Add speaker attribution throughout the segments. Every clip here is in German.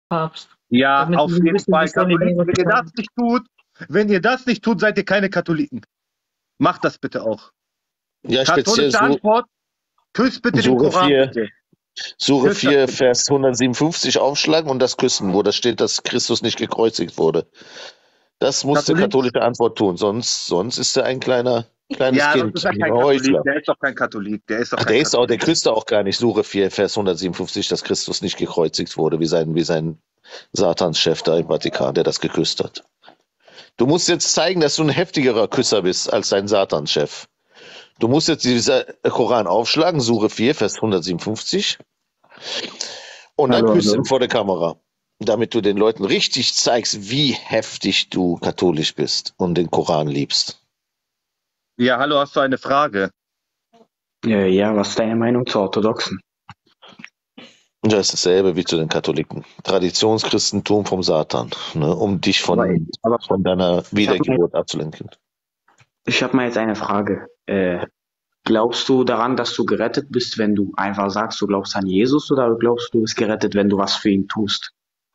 Speaker 1: Papst.
Speaker 2: Ja,
Speaker 1: Damit
Speaker 2: auf
Speaker 1: wir
Speaker 2: jeden
Speaker 1: wissen,
Speaker 2: Fall.
Speaker 1: was sollen die
Speaker 2: Katholiken,
Speaker 1: Leute sagen.
Speaker 2: wenn ihr das nicht tut, seid ihr keine Katholiken. Macht das bitte auch.
Speaker 3: Ja, speziell
Speaker 2: Katholische Antwort, küsst bitte den
Speaker 3: Sure
Speaker 2: Koran,
Speaker 3: 4,
Speaker 2: bitte.
Speaker 3: Sure
Speaker 2: Küsst das
Speaker 3: 4,
Speaker 2: bitte.
Speaker 3: Vers 157 aufschlagen und das küssen, wo da steht, dass Christus nicht gekreuzigt wurde. Das muss die
Speaker 2: Katholik?
Speaker 3: katholische Antwort tun, sonst ist er ein kleines
Speaker 2: Ja, das
Speaker 3: Kind,
Speaker 2: ist ja
Speaker 3: ein
Speaker 2: kein Katholik.
Speaker 3: Heuchler.
Speaker 2: Der ist doch kein Katholik. Der ist doch
Speaker 3: Ach,
Speaker 2: kein
Speaker 3: der
Speaker 2: Katholik.
Speaker 3: küsst auch gar nicht. Sure 4, Vers 157, dass Christus nicht gekreuzigt wurde, wie sein Satanschef da im Vatikan, der das geküsst hat. Du musst jetzt zeigen, dass du ein heftigerer Küsser bist als dein Satanschef. Du musst jetzt diesen Koran aufschlagen, Sure 4, Vers 157, und dann küssen vor der Kamera, damit du den Leuten richtig zeigst, wie heftig du katholisch bist und den Koran liebst.
Speaker 2: Ja, hallo, hast du eine Frage?
Speaker 4: Ja, was ist deine Meinung zu Orthodoxen?
Speaker 3: Und das ist dasselbe wie zu den Katholiken. Traditionschristentum vom Satan, ne, um dich von deiner Wiedergeburt abzulenken.
Speaker 4: Ich habe mal jetzt eine Frage. Glaubst du daran, dass du gerettet bist, wenn du einfach sagst, du glaubst an Jesus, oder glaubst du bist gerettet, wenn du was für ihn tust?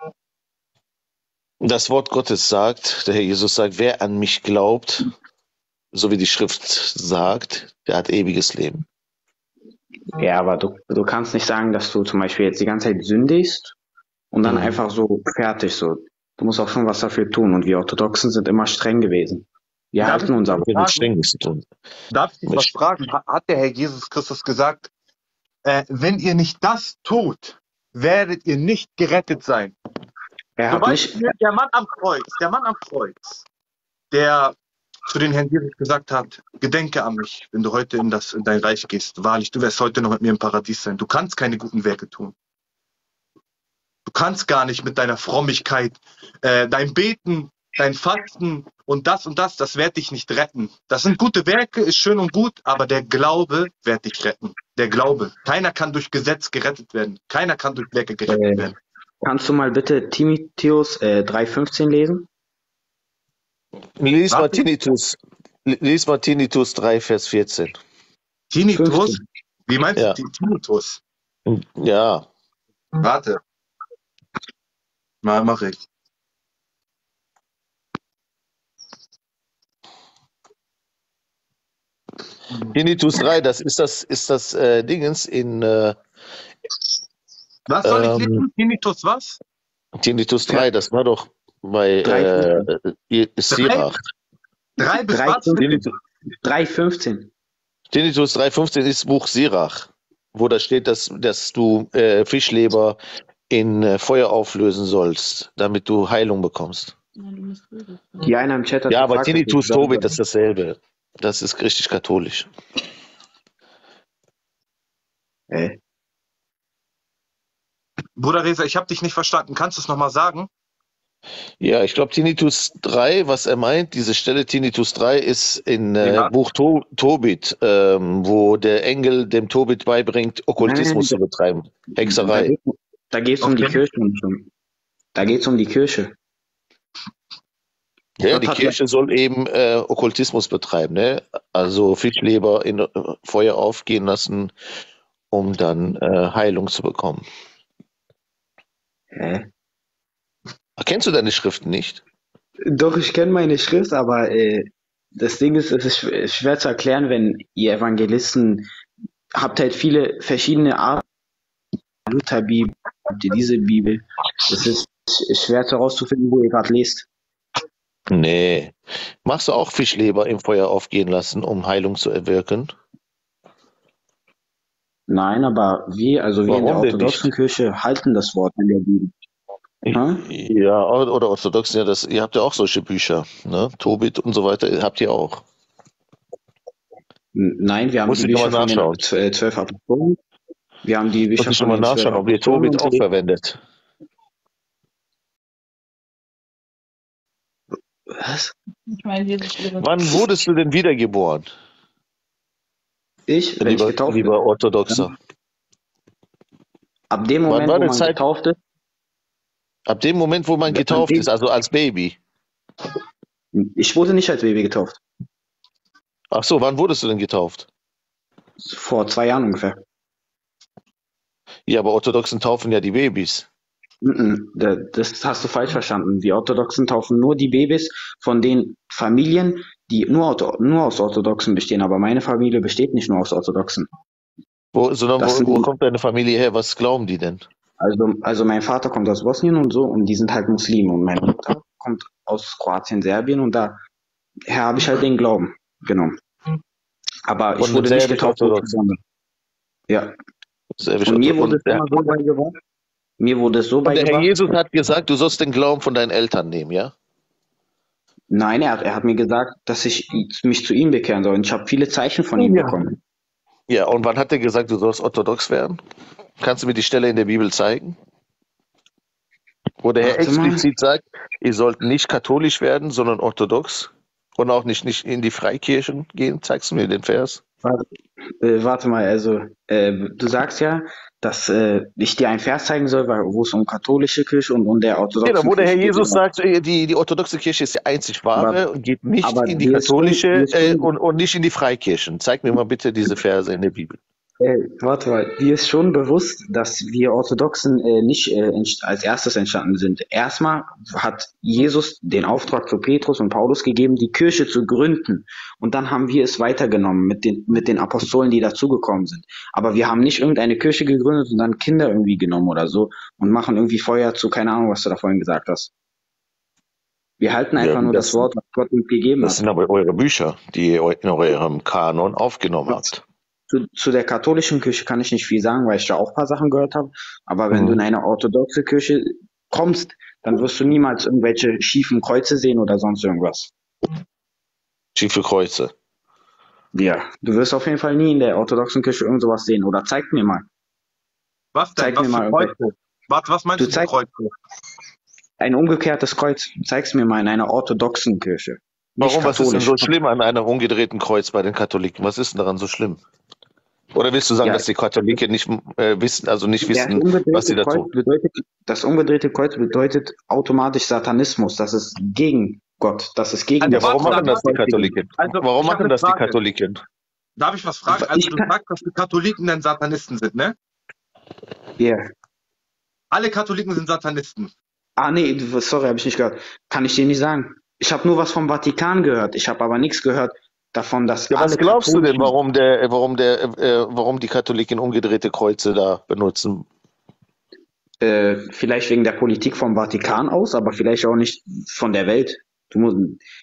Speaker 3: Das Wort Gottes sagt, der Herr Jesus sagt, wer an mich glaubt, so wie die Schrift sagt, der hat ewiges Leben.
Speaker 4: Ja, aber du kannst nicht sagen, dass du zum Beispiel jetzt die ganze Zeit sündigst und dann einfach so fertig so. Du musst auch schon was dafür tun, und wir Orthodoxen sind immer streng gewesen. Wir halten unser Wort.
Speaker 2: Darf ich dich was fragen? Hat der Herr Jesus Christus gesagt, wenn ihr nicht das tut, werdet ihr nicht gerettet sein?
Speaker 4: Er hat nicht,
Speaker 2: Der Mann am Kreuz, der zu den Herrn Jesus gesagt hat, gedenke an mich, wenn du heute in dein Reich gehst. Wahrlich, du wirst heute noch mit mir im Paradies sein. Du kannst keine guten Werke tun. Du kannst gar nicht mit deiner Frömmigkeit, dein Beten, dein Fasten und das, das wird dich nicht retten. Das sind gute Werke, ist schön und gut, aber der Glaube wird dich retten. Der Glaube. Keiner kann durch Gesetz gerettet werden. Keiner kann durch Werke gerettet werden.
Speaker 4: Kannst du mal bitte Timotheus 3,15 lesen?
Speaker 3: Lies mal Tinnitus 3, Vers 14.
Speaker 2: Tinnitus?
Speaker 4: 15.
Speaker 2: Wie meinst du Tinnitus?
Speaker 3: Ja.
Speaker 2: Warte. Mal mach ich.
Speaker 3: Tinnitus 3, das ist das Dingens in
Speaker 2: was soll ich lesen? Tinnitus was?
Speaker 3: Tinnitus 3, das war doch bei Sirach.
Speaker 2: 3 bis was?
Speaker 4: 3,15.
Speaker 3: Tinnitus 3,15 ist Buch Sirach, wo da steht, dass du Fischleber in Feuer auflösen sollst, damit du Heilung bekommst.
Speaker 4: Die einer im Chat hat
Speaker 3: ja, aber
Speaker 4: gefragt,
Speaker 3: Tinnitus Tobit, das ist dasselbe. Das ist richtig katholisch.
Speaker 2: Bruder Reza, ich habe dich nicht verstanden. Kannst du es nochmal sagen?
Speaker 3: Ja, ich glaube Tinnitus 3, was er meint, diese Stelle Tinnitus 3 ist in Buch Tobit, wo der Engel dem Tobit beibringt, Okkultismus zu betreiben, Hexerei.
Speaker 4: Da geht es um die Kirche. Da geht es um die Kirche.
Speaker 3: Ja, die Kirche soll eben Okkultismus betreiben, ne? Also Fischleber in Feuer aufgehen lassen, um dann Heilung zu bekommen. Kennst du deine Schriften nicht?
Speaker 4: Doch, ich kenne meine Schrift, aber das Ding ist, es ist schwer zu erklären, wenn ihr Evangelisten habt halt viele verschiedene Arten. Lutherbibel, habt ihr diese Bibel. Es ist schwer herauszufinden, wo ihr gerade lest.
Speaker 3: Nee. Machst du auch Fischleber im Feuer aufgehen lassen, um Heilung zu erwirken?
Speaker 4: Nein, aber wir in der orthodoxen Kirche halten das Wort in der Bibel.
Speaker 3: Ja, oder Orthodoxen, ja, ihr habt ja auch solche Bücher, ne? Tobit und so weiter, habt ihr auch.
Speaker 4: Nein, wir haben die Bücher von den 12 Apostolen. Wir haben die Bücher
Speaker 3: von den 12 Apostolen. Ob ihr Tobit auch verwendet.
Speaker 4: Was?
Speaker 3: Wann wurdest du denn wiedergeboren?
Speaker 4: Wenn ich getauft bin.
Speaker 3: Lieber Orthodoxer.
Speaker 4: Ab dem Moment, wo man getauft ist.
Speaker 3: Ab dem Moment, wo man getauft ist, also als Baby.
Speaker 4: Ich wurde nicht als Baby getauft.
Speaker 3: Ach so, wann wurdest du denn getauft?
Speaker 4: Vor 2 Jahren ungefähr.
Speaker 3: Ja, aber Orthodoxen taufen ja die Babys.
Speaker 4: Das hast du falsch verstanden. Die Orthodoxen taufen nur die Babys von den Familien, die nur aus Orthodoxen bestehen. Aber meine Familie besteht nicht nur aus Orthodoxen.
Speaker 3: Sondern
Speaker 4: Das
Speaker 3: wo
Speaker 4: sind,
Speaker 3: kommt deine Familie her? Was glauben die denn?
Speaker 4: also mein Vater kommt aus Bosnien und so und die sind halt Muslime und meine Mutter kommt aus Kroatien, Serbien und daher habe ich halt den Glauben genommen. Aber ich
Speaker 3: Von den
Speaker 4: wurde nicht getauft durch die
Speaker 3: serbisch-orthodoxen.
Speaker 4: Sonne. Ja. Und mir wurde
Speaker 3: Serbisch-orthodoxen.
Speaker 4: es immer so beigebracht. Mir wurde es so
Speaker 3: Und der Herr
Speaker 4: beigebracht.
Speaker 3: Jesus hat gesagt, du sollst den Glauben von deinen Eltern nehmen, ja?
Speaker 4: Nein, er hat mir gesagt, dass ich mich zu ihm bekehren soll. Und ich habe viele Zeichen von ihm
Speaker 3: Ja.
Speaker 4: bekommen.
Speaker 3: Ja, und wann hat er gesagt, du sollst orthodox werden? Kannst du mir die Stelle in der Bibel zeigen? Wo der Herr
Speaker 4: Warte mal.
Speaker 3: explizit sagt, ihr sollt nicht katholisch werden, sondern orthodox und auch nicht in die Freikirchen gehen. Zeigst du mir den Vers?
Speaker 4: Warte mal, also du sagst ja, dass ich dir einen Vers zeigen soll, wo es um katholische Kirche und der
Speaker 3: Genau,
Speaker 4: orthodoxen
Speaker 3: wo der Herr
Speaker 4: Kirche geht.
Speaker 3: Jesus sagt, die orthodoxe Kirche ist die einzig wahre und geht nicht
Speaker 4: Aber
Speaker 3: in die
Speaker 4: dir ist schon,
Speaker 3: katholische und nicht in die Freikirchen. Zeig mir mal bitte diese Verse in der Bibel.
Speaker 4: warte mal, dir ist schon bewusst, dass wir Orthodoxen nicht als erstes entstanden sind. Erstmal hat Jesus den Auftrag zu Petrus und Paulus gegeben, die Kirche zu gründen. Und dann haben wir es weitergenommen mit den Apostolen, die dazugekommen sind. Aber wir haben nicht irgendeine Kirche gegründet und dann Kinder irgendwie genommen oder so und machen irgendwie Feuer zu, keine Ahnung, was du da vorhin gesagt hast. Wir halten
Speaker 3: Ja,
Speaker 4: einfach nur das Wort, was Gott uns gegeben
Speaker 3: das
Speaker 4: hat.
Speaker 3: sind aber eure Bücher, die ihr in eurem Kanon aufgenommen habt.
Speaker 4: Zu der katholischen Kirche kann ich nicht viel sagen, weil ich da auch ein paar Sachen gehört habe. Aber wenn du in eine orthodoxe Kirche kommst, dann wirst du niemals irgendwelche schiefen Kreuze sehen oder sonst irgendwas.
Speaker 3: Schiefe Kreuze.
Speaker 4: Ja, du wirst auf jeden Fall nie in der orthodoxen Kirche irgend sowas sehen. Oder zeig mir mal.
Speaker 2: Was denn?
Speaker 4: Zeig
Speaker 2: Was
Speaker 4: mir
Speaker 2: für
Speaker 4: mal
Speaker 2: Kreuze? Was meinst
Speaker 4: Du
Speaker 2: du mit
Speaker 4: zeigst-
Speaker 2: Kreuze?
Speaker 4: ein umgekehrtes Kreuz. Zeig's mir mal in einer orthodoxen Kirche. Nicht
Speaker 3: Warum? Was ist denn
Speaker 4: katholisch.
Speaker 3: so schlimm an einem umgedrehten Kreuz bei den Katholiken? Was ist denn daran so schlimm? Oder willst du sagen,
Speaker 4: Ja.
Speaker 3: dass die Katholiken nicht wissen, was sie da tun?
Speaker 4: Das umgedrehte Kreuz bedeutet automatisch Satanismus. Das ist gegen Gott. Das ist gegen
Speaker 2: Also
Speaker 3: Ja, warum
Speaker 2: warte,
Speaker 3: machen das die
Speaker 2: warte.
Speaker 3: Katholiken?
Speaker 2: Also,
Speaker 3: Warum
Speaker 2: ich hab
Speaker 3: machen
Speaker 2: eine
Speaker 3: das die
Speaker 2: Frage.
Speaker 3: Katholiken?
Speaker 2: Darf ich was fragen? Also
Speaker 4: Ich
Speaker 2: du
Speaker 4: kann-
Speaker 2: sagst, dass die Katholiken dann Satanisten sind, ne?
Speaker 4: Ja.
Speaker 2: Alle Katholiken sind Satanisten.
Speaker 4: Ah, nee, sorry, habe ich nicht gehört. Kann ich dir nicht sagen. Ich habe nur was vom Vatikan gehört. Ich habe aber nichts gehört davon, dass
Speaker 3: Ja, was
Speaker 4: alle
Speaker 3: glaubst du denn,
Speaker 4: Katholischen-
Speaker 3: warum die Katholiken umgedrehte Kreuze da benutzen?
Speaker 4: Vielleicht wegen der Politik vom Vatikan aus, aber vielleicht auch nicht von der Welt. Du musst,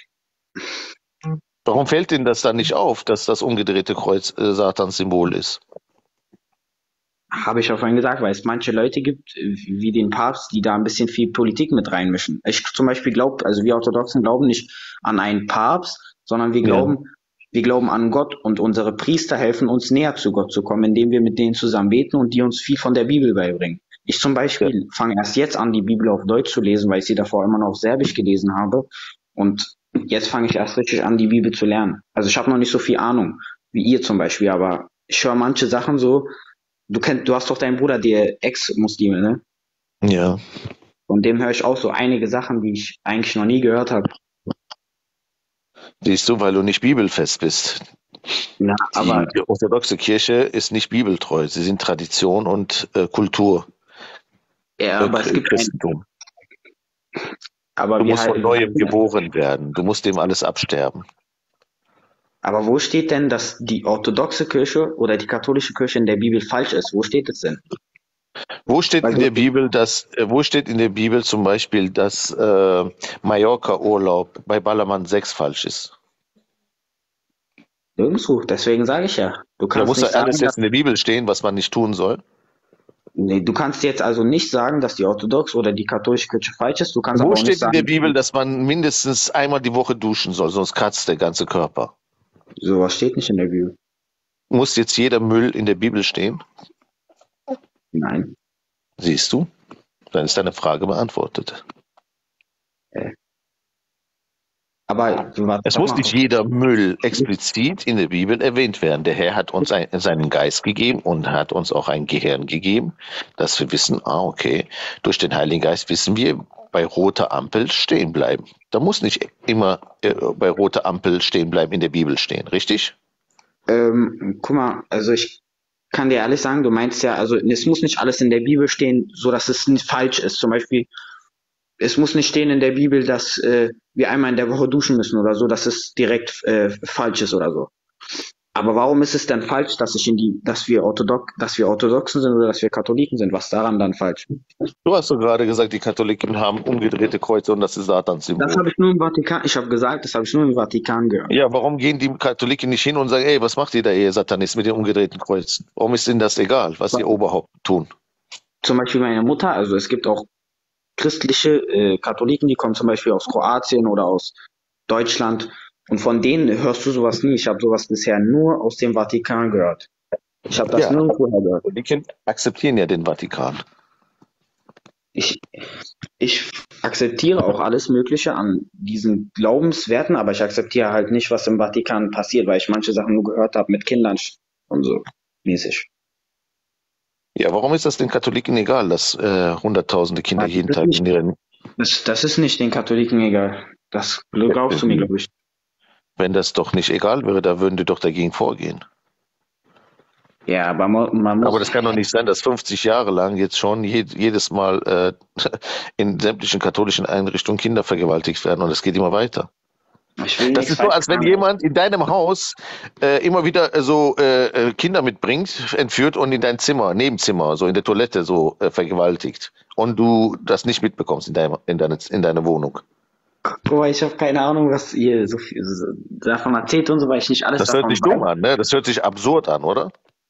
Speaker 3: Warum fällt denen das dann nicht auf, dass das umgedrehte Kreuz Satans Symbol ist?
Speaker 4: habe ich auch vorhin gesagt, weil es manche Leute gibt, wie den Papst, die da ein bisschen viel Politik mit reinmischen. Ich zum Beispiel glaube, also wir Orthodoxen glauben nicht an einen Papst, sondern wir
Speaker 3: Ja.
Speaker 4: glauben an Gott und unsere Priester helfen uns näher zu Gott zu kommen, indem wir mit denen zusammen beten und die uns viel von der Bibel beibringen. Ich zum Beispiel fange erst jetzt an, die Bibel auf Deutsch zu lesen, weil ich sie davor immer noch auf Serbisch gelesen habe. Und jetzt fange ich erst richtig an, die Bibel zu lernen. Also ich habe noch nicht so viel Ahnung wie ihr zum Beispiel, aber ich höre manche Sachen so. Du hast doch deinen Bruder, der Ex-Muslime, ne?
Speaker 3: Ja.
Speaker 4: Von dem höre ich auch so einige Sachen, die ich eigentlich noch nie gehört habe.
Speaker 3: Siehst du, weil du nicht bibelfest bist.
Speaker 4: Ja, aber
Speaker 3: Die orthodoxe Kirche ist nicht bibeltreu. Sie sind Tradition und Kultur.
Speaker 4: es gibt
Speaker 3: Christentum.
Speaker 4: aber
Speaker 3: Du
Speaker 4: wir
Speaker 3: musst von
Speaker 4: halten-
Speaker 3: neuem geboren werden. Du musst dem alles absterben.
Speaker 4: Aber wo steht denn, dass die orthodoxe Kirche oder die katholische Kirche in der Bibel falsch ist? Wo steht es denn?
Speaker 3: Wo steht
Speaker 4: Weil
Speaker 3: in der Bibel, zum Beispiel, dass Mallorca-Urlaub bei Ballermann 6 falsch ist?
Speaker 4: Nirgendwo. Deswegen sage ich ja. Du
Speaker 3: Da
Speaker 4: kannst
Speaker 3: muss
Speaker 4: nicht
Speaker 3: ja alles
Speaker 4: sagen,
Speaker 3: jetzt in der Bibel stehen, was man nicht tun soll.
Speaker 4: nee, du kannst jetzt also nicht sagen, dass die orthodoxe oder die katholische Kirche falsch ist. Du kannst aber
Speaker 3: Wo
Speaker 4: auch nicht
Speaker 3: steht in
Speaker 4: sagen,
Speaker 3: der Bibel, dass man mindestens einmal die Woche duschen soll, sonst kratzt der ganze Körper?
Speaker 4: sowas steht nicht in der Bibel.
Speaker 3: Muss jetzt jeder Müll in der Bibel stehen?
Speaker 4: Nein.
Speaker 3: Siehst du? Dann ist deine Frage beantwortet.
Speaker 4: Aber
Speaker 3: Es muss nicht jeder Müll explizit in der Bibel erwähnt werden. Der Herr hat uns seinen Geist gegeben und hat uns auch ein Gehirn gegeben, dass wir wissen, okay, durch den Heiligen Geist wissen wir, bei roter Ampel stehen bleiben. Da muss nicht immer bei roter Ampel stehen bleiben in der Bibel stehen, richtig?
Speaker 4: guck mal, also kann dir ehrlich sagen, du meinst ja, also es muss nicht alles in der Bibel stehen, so dass es nicht falsch ist. Zum Beispiel, es muss nicht stehen in der Bibel, dass wir einmal in der Woche duschen müssen oder so, dass es direkt falsch ist oder so. Aber warum ist es denn falsch, dass wir Orthodoxen sind oder dass wir Katholiken sind? Was daran dann falsch?
Speaker 3: Du hast doch gerade gesagt, die Katholiken haben umgedrehte Kreuze und das ist
Speaker 4: Das
Speaker 3: Satanssymbol.
Speaker 4: habe ich nur im Vatikan, ich habe gesagt, das habe ich nur im Vatikan gehört.
Speaker 3: Ja, warum gehen die Katholiken nicht hin und sagen, ey, was macht ihr da, ihr Satanist, mit den umgedrehten Kreuzen? Warum ist ihnen das egal, was ihr Oberhaupt tun?
Speaker 4: Zum Beispiel meine Mutter, also es gibt auch christliche Katholiken, die kommen zum Beispiel aus Kroatien oder aus Deutschland. Und von denen hörst du sowas nie. Ich habe sowas bisher nur aus dem Vatikan gehört. Ich habe das
Speaker 3: Ja,
Speaker 4: nirgendwo gehört.
Speaker 3: Katholiken akzeptieren ja den Vatikan.
Speaker 4: Ich, ich akzeptiere auch alles Mögliche an diesen Glaubenswerten, aber ich akzeptiere halt nicht, was im Vatikan passiert, weil ich manche Sachen nur gehört habe mit Kindern und so mäßig.
Speaker 3: Ja, warum ist das den Katholiken egal, dass hunderttausende Kinder
Speaker 4: Das
Speaker 3: jeden
Speaker 4: ist
Speaker 3: Tag
Speaker 4: nicht,
Speaker 3: in ihren,
Speaker 4: das ist nicht den Katholiken egal. Das glaubst du mir, glaube ich.
Speaker 3: wenn das doch nicht egal wäre, da würden die doch dagegen vorgehen.
Speaker 4: Ja, aber man
Speaker 3: Aber
Speaker 4: muss,
Speaker 3: das kann doch nicht sein, dass 50 Jahre lang jetzt schon jedes Mal in sämtlichen katholischen Einrichtungen Kinder vergewaltigt werden und es geht immer weiter.
Speaker 4: ich will
Speaker 3: Das
Speaker 4: nichts
Speaker 3: ist so, als
Speaker 4: falsch
Speaker 3: wenn
Speaker 4: sagen.
Speaker 3: jemand in deinem Haus immer wieder so Kinder mitbringt, entführt und in dein Zimmer, Nebenzimmer, so in der Toilette so vergewaltigt und du das nicht mitbekommst in deiner Wohnung.
Speaker 4: Guck mal, ich habe keine Ahnung, was ihr davon erzählt und so, weil ich nicht alles
Speaker 3: Das hört
Speaker 4: davon
Speaker 3: sich dumm
Speaker 4: weiß.
Speaker 3: an, ne? Das hört sich absurd an, oder?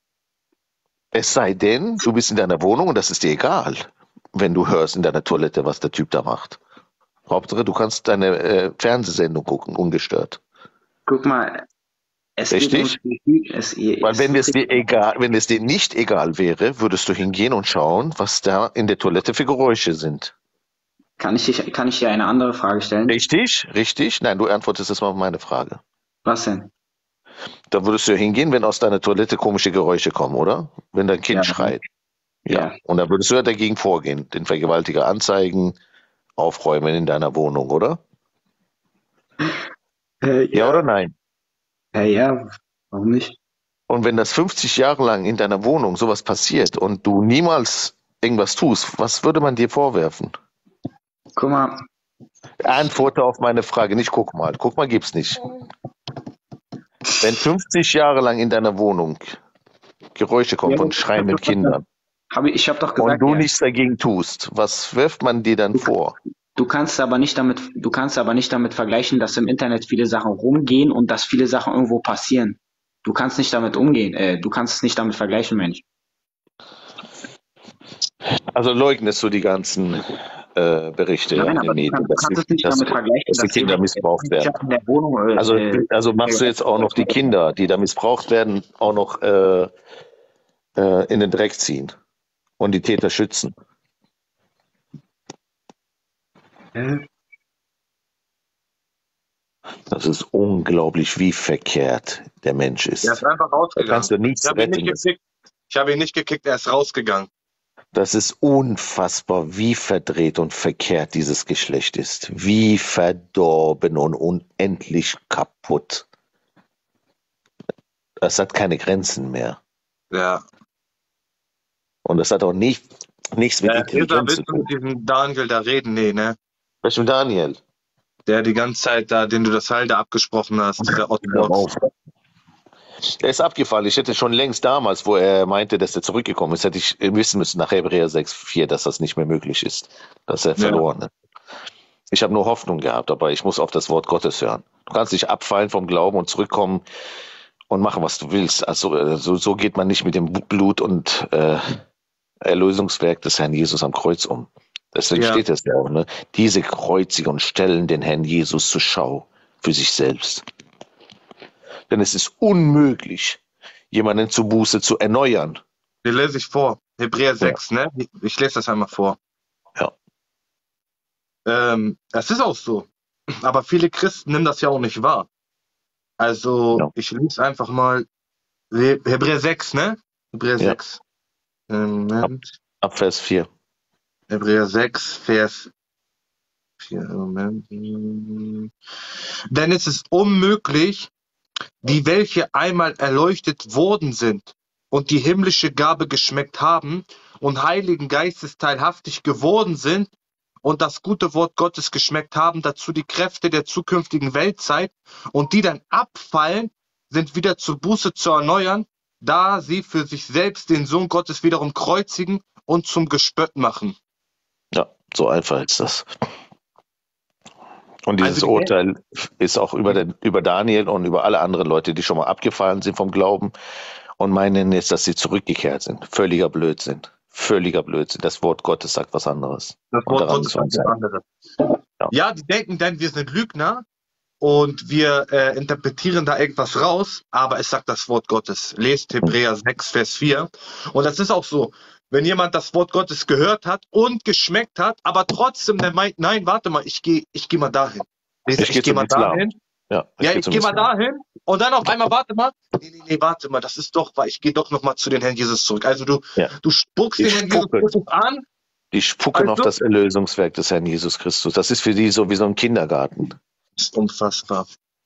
Speaker 3: Es sei denn, du bist in deiner Wohnung und das ist dir egal, wenn du hörst in deiner Toilette, was der Typ da macht. Hauptsache, du kannst deine Fernsehsendung gucken, ungestört.
Speaker 4: Guck mal, es geht
Speaker 3: Richtig? Weil wenn es dir nicht egal wäre, würdest du hingehen und schauen, was da in der Toilette für Geräusche sind.
Speaker 4: kann ich dir eine andere Frage stellen?
Speaker 3: Richtig? Richtig? Nein, du antwortest jetzt mal auf meine Frage.
Speaker 4: Was denn?
Speaker 3: Da würdest du ja hingehen, wenn aus deiner Toilette komische Geräusche kommen, oder? Wenn dein Kind
Speaker 4: Ja,
Speaker 3: schreit. Ja.
Speaker 4: ja.
Speaker 3: Und da würdest du ja dagegen vorgehen, den Vergewaltiger anzeigen, aufräumen in deiner Wohnung, oder? Ja oder nein?
Speaker 4: Ja, warum nicht?
Speaker 3: Und wenn das 50 Jahre lang in deiner Wohnung sowas passiert und du niemals irgendwas tust, was würde man dir vorwerfen?
Speaker 4: Guck mal,
Speaker 3: Antworte auf meine Frage, nicht guck mal. Guck mal gibt's nicht. Wenn 50 Jahre lang in deiner Wohnung Geräusche kommen
Speaker 4: ja,
Speaker 3: von schreienden Kindern
Speaker 4: ich habe doch
Speaker 3: und
Speaker 4: gesagt,
Speaker 3: du
Speaker 4: ja.
Speaker 3: nichts dagegen tust, was wirft man dir dann vor?
Speaker 4: Du kannst aber nicht damit vergleichen, dass im Internet viele Sachen rumgehen und dass viele Sachen irgendwo passieren. Du kannst nicht damit umgehen, du kannst es nicht damit vergleichen, Mensch.
Speaker 3: Also leugnest du die ganzen Berichte
Speaker 4: Nein,
Speaker 3: in
Speaker 4: aber
Speaker 3: den Medien,
Speaker 4: du kannst es nicht damit vergleichen,
Speaker 3: dass die
Speaker 4: dass
Speaker 3: Kinder missbraucht werden.
Speaker 4: in der Wohnung,
Speaker 3: Also machst du jetzt auch noch die Kinder, die da missbraucht werden, auch noch in den Dreck ziehen und die Täter schützen. Das ist unglaublich, wie verkehrt der Mensch ist.
Speaker 2: Er ist einfach
Speaker 3: Da
Speaker 2: rausgegangen.
Speaker 3: kannst du nichts
Speaker 2: Ich habe ihn
Speaker 3: retten.
Speaker 2: nicht gekickt. Ich habe ihn nicht gekickt, er ist rausgegangen.
Speaker 3: Das ist unfassbar, wie verdreht und verkehrt dieses Geschlecht ist. Wie verdorben und unendlich kaputt. Das hat keine Grenzen mehr.
Speaker 2: Ja.
Speaker 3: Und das hat auch nichts mit
Speaker 2: Dieser
Speaker 3: Intelligenz zu
Speaker 2: willst du mit
Speaker 3: tun.
Speaker 2: diesem Daniel da reden? Nee, ne?
Speaker 3: Was mit Daniel?
Speaker 2: Der die ganze Zeit da, den du das Heil da abgesprochen hast, dieser
Speaker 3: Hör
Speaker 2: Otto.
Speaker 3: auf. Er ist abgefallen. Ich hätte schon längst damals, wo er meinte, dass er zurückgekommen ist, hätte ich wissen müssen nach Hebräer 6,4, dass das nicht mehr möglich ist, dass er verloren ist. Ich habe nur Hoffnung gehabt, aber ich muss auf das Wort Gottes hören. Du kannst dich abfallen vom Glauben und zurückkommen und machen, was du willst. Also so geht man nicht mit dem Blut und Erlösungswerk des Herrn Jesus am Kreuz um. Deswegen steht es ja auch, ne? Diese Kreuziger stellen den Herrn Jesus zur Schau für sich selbst. Denn es ist unmöglich, jemanden zur Buße zu erneuern.
Speaker 2: Den lese ich vor. Hebräer 6, ne? Ich lese das einmal vor.
Speaker 3: Ja.
Speaker 2: Es ist auch so. Aber viele Christen nehmen das ja auch nicht wahr. Also,
Speaker 3: Ja.
Speaker 2: ich lese einfach mal Hebräer 6, ne? Hebräer 6. Moment.
Speaker 3: Ab Vers 4.
Speaker 2: Hebräer 6, Vers 4. Moment. Denn es ist unmöglich, die welche einmal erleuchtet worden sind, und die himmlische Gabe geschmeckt haben und Heiligen Geistes teilhaftig geworden sind und das gute Wort Gottes geschmeckt haben, dazu die Kräfte der zukünftigen Weltzeit und die dann abfallen, sind wieder zur Buße zu erneuern, da sie für sich selbst den Sohn Gottes wiederum kreuzigen und zum Gespött machen.
Speaker 3: Ja, so einfach ist das. Und dieses
Speaker 2: Also die
Speaker 3: Urteil ist auch über Daniel und über alle anderen Leute, die schon mal abgefallen sind vom Glauben und meinen jetzt, dass sie zurückgekehrt sind. Völliger Blödsinn. Völliger Blödsinn. Das Wort Gottes sagt was anderes.
Speaker 2: Das
Speaker 3: Und
Speaker 2: Wort
Speaker 3: daran
Speaker 2: Gottes
Speaker 3: müssen wir
Speaker 2: sagt
Speaker 3: uns
Speaker 2: was
Speaker 3: halten.
Speaker 2: anderes.
Speaker 3: Ja.
Speaker 2: Ja, die denken dann, wir sind Lügner und wir interpretieren da irgendwas raus, aber es sagt das Wort Gottes. Lest Hebräer 6, Vers 4. Und das ist auch so, wenn jemand das Wort Gottes gehört hat und geschmeckt hat, aber trotzdem der meint, nein, warte mal, ich geh mal dahin.
Speaker 3: Ich gehe
Speaker 2: geh
Speaker 3: zum Islam.
Speaker 2: dahin.
Speaker 3: Ja,
Speaker 2: Ja, ich
Speaker 3: zum
Speaker 2: gehe mal
Speaker 3: Islam.
Speaker 2: dahin und dann auf einmal, warte mal, nee, warte mal, das ist doch, weil ich gehe doch noch mal zu den Herrn Jesus zurück. Also du spuckst
Speaker 3: Die
Speaker 2: den Herrn Jesus
Speaker 3: spucken.
Speaker 2: Christus an.
Speaker 3: Die spucken auf
Speaker 2: Also,
Speaker 3: das Erlösungswerk des Herrn Jesus Christus. Das ist für die so wie so ein Kindergarten.
Speaker 2: das ist unfassbar.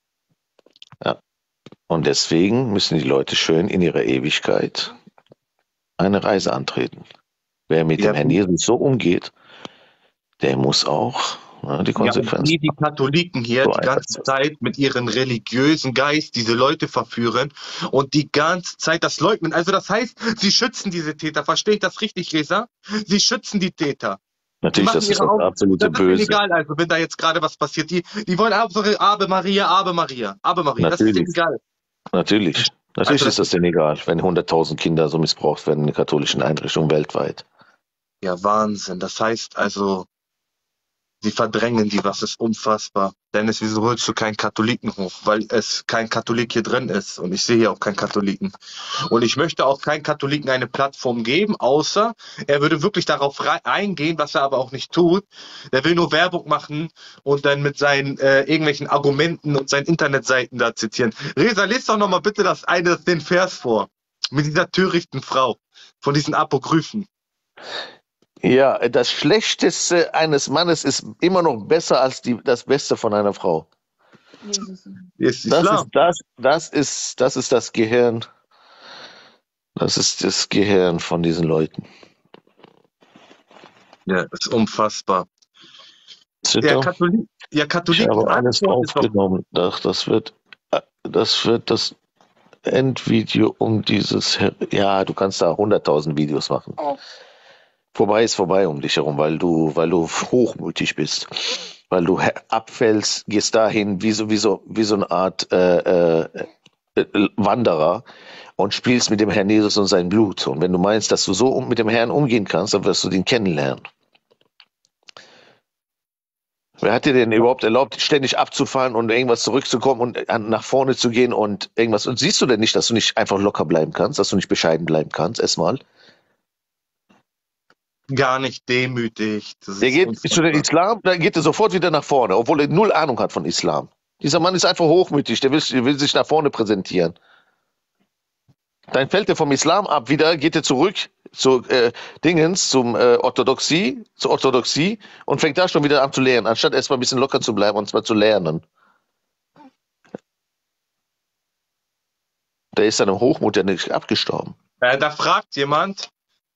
Speaker 3: Und deswegen müssen die Leute schön in ihrer Ewigkeit eine Reise antreten. Wer mit
Speaker 2: Ja,
Speaker 3: dem Herrn Jesus so umgeht, der muss auch die
Speaker 2: Ja, und
Speaker 3: Konsequenzen.
Speaker 2: die Katholiken hier
Speaker 3: So
Speaker 2: die
Speaker 3: einfach
Speaker 2: ganze
Speaker 3: ist das.
Speaker 2: Zeit mit ihrem religiösen Geist diese Leute verführen und die ganze Zeit das leugnen. Also das heißt, sie schützen diese Täter. Verstehe ich das richtig, Reza? Sie schützen die Täter. Die
Speaker 3: Natürlich,
Speaker 2: machen
Speaker 3: das ist
Speaker 2: ihre
Speaker 3: das
Speaker 2: Augen.
Speaker 3: absolute
Speaker 2: Das ist denen
Speaker 3: Böse.
Speaker 2: egal, also wenn da jetzt gerade was passiert. Die wollen Hauptsache Ave Maria, Ave Maria, Ave Maria. Das ist denen
Speaker 3: Natürlich,
Speaker 2: egal.
Speaker 3: natürlich. Natürlich
Speaker 2: Also
Speaker 3: ist das denn egal, wenn 100.000 Kinder so missbraucht werden in katholischen Einrichtungen weltweit.
Speaker 2: ja Wahnsinn. Das heißt also, sie verdrängen die, was ist unfassbar. Dennis, wieso holst du keinen Katholiken hoch? Weil es kein Katholik hier drin ist. Und ich sehe hier auch keinen Katholiken. Und ich möchte auch keinen Katholiken eine Plattform geben, außer er würde wirklich darauf eingehen, was er aber auch nicht tut. Der will nur Werbung machen und dann mit seinen irgendwelchen Argumenten und seinen Internetseiten da zitieren. Reza, lest doch nochmal bitte den Vers vor. Mit dieser törichten Frau. Von diesen Apokryphen.
Speaker 3: Ja, das Schlechteste eines Mannes ist immer noch besser als das Beste von einer Frau.
Speaker 2: Ist
Speaker 3: Das
Speaker 2: Islam.
Speaker 3: ist das Gehirn. Das ist das Gehirn von diesen Leuten.
Speaker 2: Ja, das ist unfassbar.
Speaker 3: Zitter. Ich
Speaker 2: Katholiken
Speaker 3: habe alles
Speaker 2: antwortet doch.
Speaker 3: aufgenommen. Das wird das Endvideo um dieses. Ja, du kannst da 100.000 Videos machen.
Speaker 1: Oh.
Speaker 3: Vorbei ist vorbei um dich herum, weil du hochmütig bist. Weil du abfällst, gehst dahin wie so eine Art Wanderer und spielst mit dem Herrn Jesus und sein Blut. Und wenn du meinst, dass du so mit dem Herrn umgehen kannst, dann wirst du den kennenlernen. Wer hat dir denn überhaupt erlaubt, ständig abzufahren und irgendwas zurückzukommen und nach vorne zu gehen und irgendwas? Und siehst du denn nicht, dass du nicht einfach locker bleiben kannst, dass du nicht bescheiden bleiben kannst, erstmal?
Speaker 2: Gar nicht demütig. Das
Speaker 3: Der
Speaker 2: ist
Speaker 3: geht
Speaker 2: unfassbar.
Speaker 3: zu den Islam, dann geht er sofort wieder nach vorne, obwohl er null Ahnung hat von Islam. Dieser Mann ist einfach hochmütig, der will sich nach vorne präsentieren. Dann fällt er vom Islam ab, wieder geht er zurück zur zur Orthodoxie und fängt da schon wieder an zu lernen, anstatt erstmal ein bisschen locker zu bleiben und zwar zu lernen. Der ist seinem Hochmut ja nicht abgestorben.
Speaker 2: Da fragt jemand,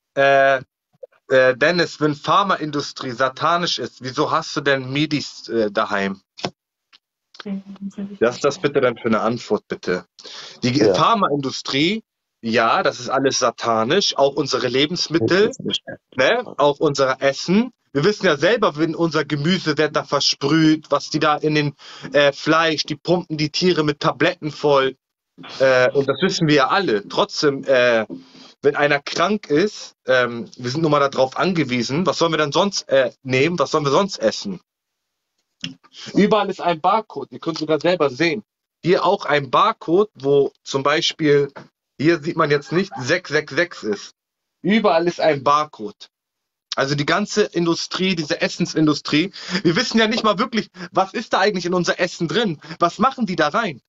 Speaker 2: Dennis, wenn Pharmaindustrie satanisch ist, wieso hast du denn Medis daheim? Was ist das bitte dann für eine Antwort, bitte? Die
Speaker 3: Ja.
Speaker 2: Pharmaindustrie, ja, das ist alles satanisch, auch unsere Lebensmittel, ne, auch unser Essen. Wir wissen ja selber, wenn unser Gemüse wird da versprüht, was die da in den Fleisch, die pumpen die Tiere mit Tabletten voll. Und das wissen wir ja alle. Trotzdem, wenn einer krank ist, wir sind nun mal darauf angewiesen, was sollen wir dann sonst nehmen, was sollen wir sonst essen? Überall ist ein Barcode, ihr könnt sogar selber sehen. Hier auch ein Barcode, wo zum Beispiel, hier sieht man jetzt nicht 666 ist. Überall ist ein Barcode. Also die ganze Industrie, diese Essensindustrie, wir wissen ja nicht mal wirklich, was ist da eigentlich in unser Essen drin? Was machen die da rein?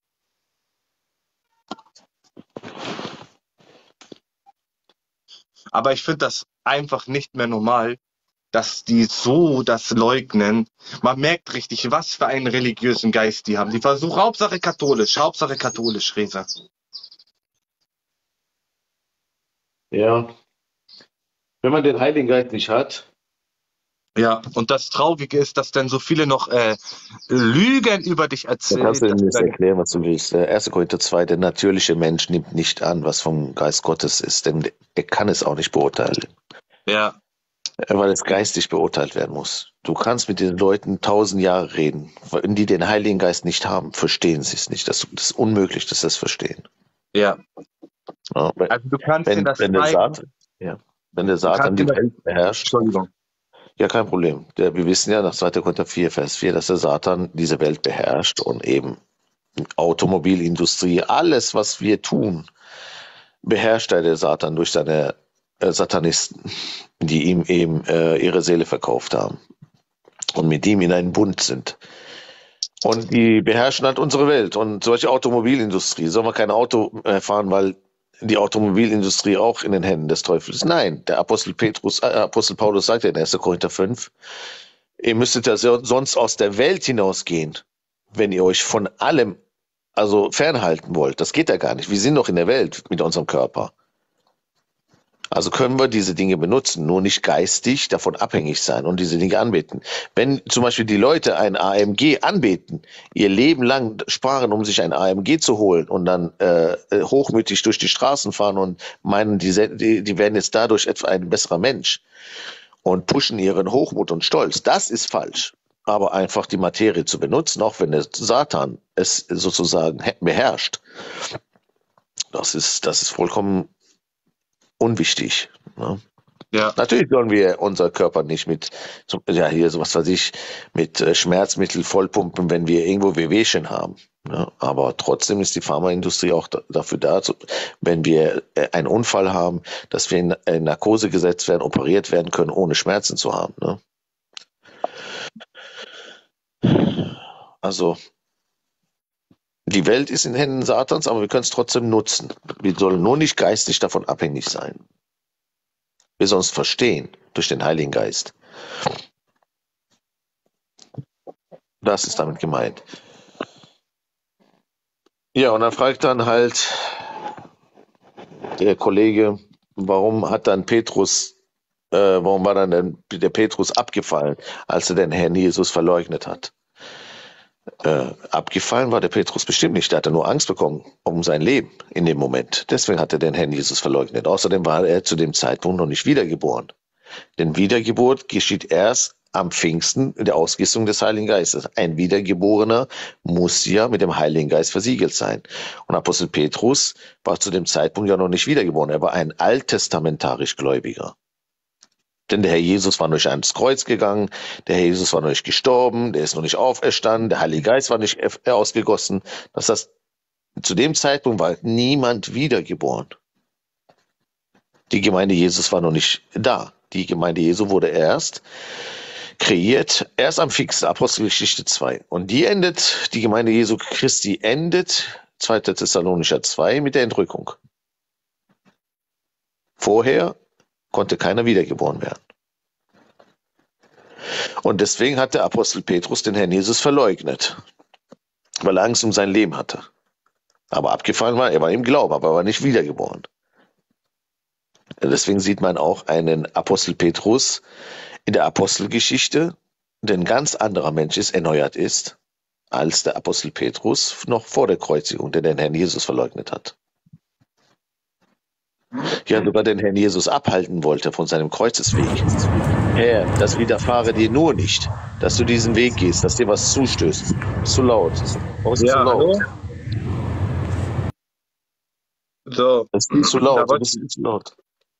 Speaker 2: Aber ich finde das einfach nicht mehr normal, dass die so das leugnen. Man merkt richtig, was für einen religiösen Geist die haben. Die versuchen Hauptsache katholisch, Resa.
Speaker 3: Ja. Wenn man den Heiligen Geist nicht hat,
Speaker 2: Ja, und das Traurige ist, dass dann so viele noch Lügen über dich
Speaker 3: dann kannst
Speaker 2: erzählen,
Speaker 3: du
Speaker 2: dass
Speaker 3: ihm
Speaker 2: du
Speaker 3: das
Speaker 2: deine,
Speaker 3: erklären, was du willst. 1. Korinther 2, der natürliche Mensch nimmt nicht an, was vom Geist Gottes ist, denn er kann es auch nicht beurteilen,
Speaker 2: ja,
Speaker 3: weil es geistig beurteilt werden muss. Du kannst mit den Leuten 1000 Jahre reden. Wenn die den Heiligen Geist nicht haben, verstehen sie es nicht. Das ist unmöglich, dass sie es verstehen.
Speaker 2: ja.
Speaker 3: Ja,
Speaker 2: Also du kannst dir
Speaker 3: wenn,
Speaker 2: das
Speaker 3: wenn der
Speaker 2: zeigen,
Speaker 3: Satan, ja, wenn der
Speaker 2: du
Speaker 3: Satan
Speaker 2: kannst dir
Speaker 3: die
Speaker 2: das,
Speaker 3: Welt beherrscht,
Speaker 2: Entschuldigung.
Speaker 3: ja, kein Problem. Wir wissen ja nach 2. Korinther 4, Vers 4, dass der Satan diese Welt beherrscht und eben Automobilindustrie, alles, was wir tun, beherrscht der Satan durch seine Satanisten, die ihm eben ihre Seele verkauft haben und mit ihm in einen Bund sind. Und die beherrschen halt unsere Welt. Und solche Automobilindustrie, soll man kein Auto fahren, weil die Automobilindustrie auch in den Händen des Teufels ist? Nein, der Apostel Paulus sagt ja in 1. Korinther 5, ihr müsstet ja sonst aus der Welt hinausgehen, wenn ihr euch von allem also fernhalten wollt. Das geht ja gar nicht. Wir sind doch in der Welt mit unserem Körper. Also können wir diese Dinge benutzen, nur nicht geistig davon abhängig sein und diese Dinge anbeten. Wenn zum Beispiel die Leute ein AMG anbeten, ihr Leben lang sparen, um sich ein AMG zu holen und dann hochmütig durch die Straßen fahren und meinen, die werden jetzt dadurch etwa ein besserer Mensch und pushen ihren Hochmut und Stolz, das ist falsch. Aber einfach die Materie zu benutzen, auch wenn der Satan es sozusagen beherrscht, das ist vollkommen unwichtig. Ne?
Speaker 2: Ja,
Speaker 3: Natürlich sollen wir unser Körper nicht mit, ja, hier so was weiß ich, mit Schmerzmittel vollpumpen, wenn wir irgendwo Wehwehchen haben. Ne? Aber trotzdem ist die Pharmaindustrie auch dafür da, wenn wir einen Unfall haben, dass wir in Narkose gesetzt werden, operiert werden können, ohne Schmerzen zu haben. Ne? Also die Welt ist in Händen Satans, aber wir können es trotzdem nutzen. Wir sollen nur nicht geistig davon abhängig sein. Wir sollen es verstehen durch den Heiligen Geist. Das ist damit gemeint. Ja, und dann fragt dann halt der Kollege, warum war dann der Petrus abgefallen, als er den Herrn Jesus verleugnet hat? Abgefallen war der Petrus bestimmt nicht. Der hatte nur Angst bekommen um sein Leben in dem Moment. Deswegen hat er den Herrn Jesus verleugnet. Außerdem war er zu dem Zeitpunkt noch nicht wiedergeboren. Denn Wiedergeburt geschieht erst am Pfingsten in der Ausgießung des Heiligen Geistes. Ein Wiedergeborener muss ja mit dem Heiligen Geist versiegelt sein. Und Apostel Petrus war zu dem Zeitpunkt ja noch nicht wiedergeboren. Er war ein alttestamentarisch Gläubiger. Denn der Herr Jesus war noch nicht ans Kreuz gegangen, der Herr Jesus war noch nicht gestorben, der ist noch nicht auferstanden, der Heilige Geist war nicht ausgegossen. Das heißt, zu dem Zeitpunkt war niemand wiedergeboren. Die Gemeinde Jesus war noch nicht da. Die Gemeinde Jesu wurde erst kreiert, erst am Pfingsten, Apostelgeschichte 2. Und die Gemeinde Jesu Christi endet, 2. Thessalonicher 2, mit der Entrückung. Vorher konnte keiner wiedergeboren werden. Und deswegen hat der Apostel Petrus den Herrn Jesus verleugnet, weil er Angst um sein Leben hatte. Aber abgefallen war, er war im Glauben, aber er war nicht wiedergeboren. Deswegen sieht man auch einen Apostel Petrus in der Apostelgeschichte, der ein ganz anderer Mensch ist, erneuert ist, als der Apostel Petrus noch vor der Kreuzigung, der den Herrn Jesus verleugnet hat. Ja, sogar den Herrn Jesus abhalten wollte von seinem Kreuzesweg. Herr, das widerfahre dir nur nicht, dass du diesen Weg gehst, dass dir was zustößt. Ist zu laut. Warum ist es zu laut?
Speaker 2: hallo? So,
Speaker 3: Es ist zu laut,
Speaker 2: Da
Speaker 3: du
Speaker 2: wollte-
Speaker 3: bist zu laut.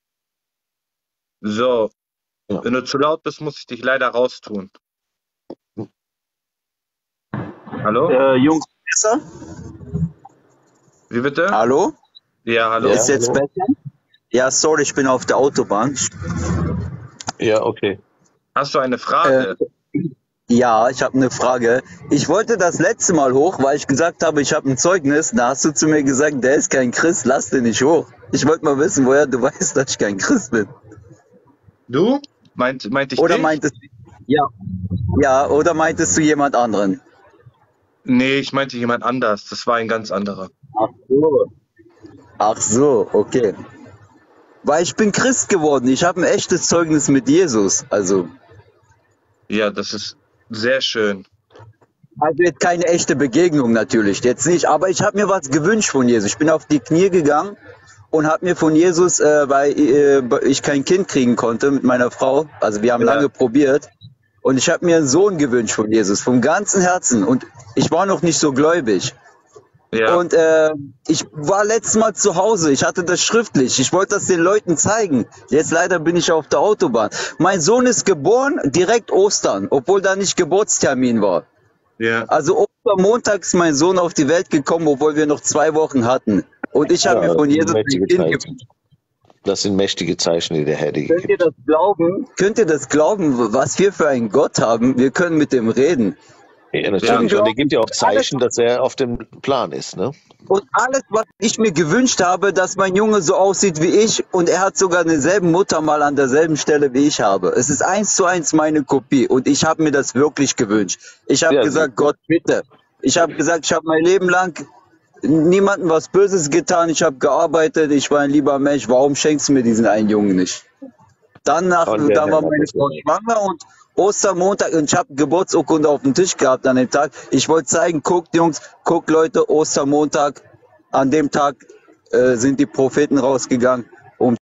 Speaker 2: so.
Speaker 3: Ja.
Speaker 2: Wenn du zu laut bist, muss ich dich leider raustun. Hallo?
Speaker 1: Jungs, besser?
Speaker 2: Wie bitte?
Speaker 1: Hallo?
Speaker 2: Ja, hallo?
Speaker 3: Ja.
Speaker 1: Ist jetzt
Speaker 3: hallo?
Speaker 1: besser? Ja, sorry, ich bin auf der Autobahn.
Speaker 3: Ja, okay.
Speaker 2: Hast du eine Frage?
Speaker 1: Ja, ich habe eine Frage. Ich wollte das letzte Mal hoch, weil ich gesagt habe, ich habe ein Zeugnis. Da hast du zu mir gesagt, der ist kein Christ, lass den nicht hoch. Ich wollte mal wissen, woher du weißt, dass ich kein Christ bin.
Speaker 2: Du? Meinte ich
Speaker 1: Oder
Speaker 2: dich?
Speaker 1: meintest ja, oder meintest du jemand anderen?
Speaker 2: Nee, ich meinte jemand anders. Das war ein ganz anderer.
Speaker 1: Ach so, okay. Weil ich bin Christ geworden. Ich habe ein echtes Zeugnis mit Jesus. Also
Speaker 2: Ja, das ist sehr schön.
Speaker 1: jetzt keine echte Begegnung natürlich, jetzt nicht. Aber ich habe mir was gewünscht von Jesus. Ich bin auf die Knie gegangen und habe mir von Jesus, weil ich kein Kind kriegen konnte mit meiner Frau. Also wir haben
Speaker 2: Ja.
Speaker 1: lange probiert. Und ich habe mir einen Sohn gewünscht von Jesus, vom ganzen Herzen. Und ich war noch nicht so gläubig.
Speaker 2: Ja.
Speaker 1: Und ich war letztes Mal zu Hause. Ich hatte das schriftlich. Ich wollte das den Leuten zeigen. Jetzt leider bin ich auf der Autobahn. Mein Sohn ist geboren, direkt Ostern, obwohl da nicht Geburtstermin war.
Speaker 2: Ja.
Speaker 1: Also Ostermontag ist mein Sohn auf die Welt gekommen, obwohl wir noch 2 Wochen hatten. Und ich habe
Speaker 3: Ja,
Speaker 1: mir von
Speaker 3: das sind
Speaker 1: Jesus ein
Speaker 3: mächtige
Speaker 1: Kind
Speaker 3: Zeichen.
Speaker 1: gewünscht.
Speaker 3: Das sind mächtige Zeichen, die der Herr dir
Speaker 1: Könnt ihr
Speaker 3: gibt.
Speaker 1: das glauben? Könnt ihr das glauben, was wir für einen Gott haben? Wir können mit dem reden.
Speaker 3: Ja, natürlich.
Speaker 1: Ja.
Speaker 3: Und er gibt ja auch Zeichen, dass er auf dem Plan ist. Ne?
Speaker 1: Und alles, was ich mir gewünscht habe, dass mein Junge so aussieht wie ich, und er hat sogar denselben Mutter mal an derselben Stelle wie ich habe. Es ist 1:1 meine Kopie und ich habe mir das wirklich gewünscht. Ich habe
Speaker 3: Ja,
Speaker 1: gesagt, Gott, bitte. Ich habe gesagt, ich habe mein Leben lang niemandem was Böses getan. Ich habe gearbeitet, ich war ein lieber Mensch. Warum schenkst du mir diesen einen Jungen nicht? Dann
Speaker 3: Und der
Speaker 1: war
Speaker 3: Herr hat
Speaker 1: meine
Speaker 3: das
Speaker 1: Frau
Speaker 3: gemacht.
Speaker 1: schwanger und Ostermontag und ich habe Geburtsurkunde auf dem Tisch gehabt an dem Tag. Ich wollte zeigen, guckt Jungs, guckt Leute, Ostermontag, an dem Tag sind die Propheten rausgegangen, um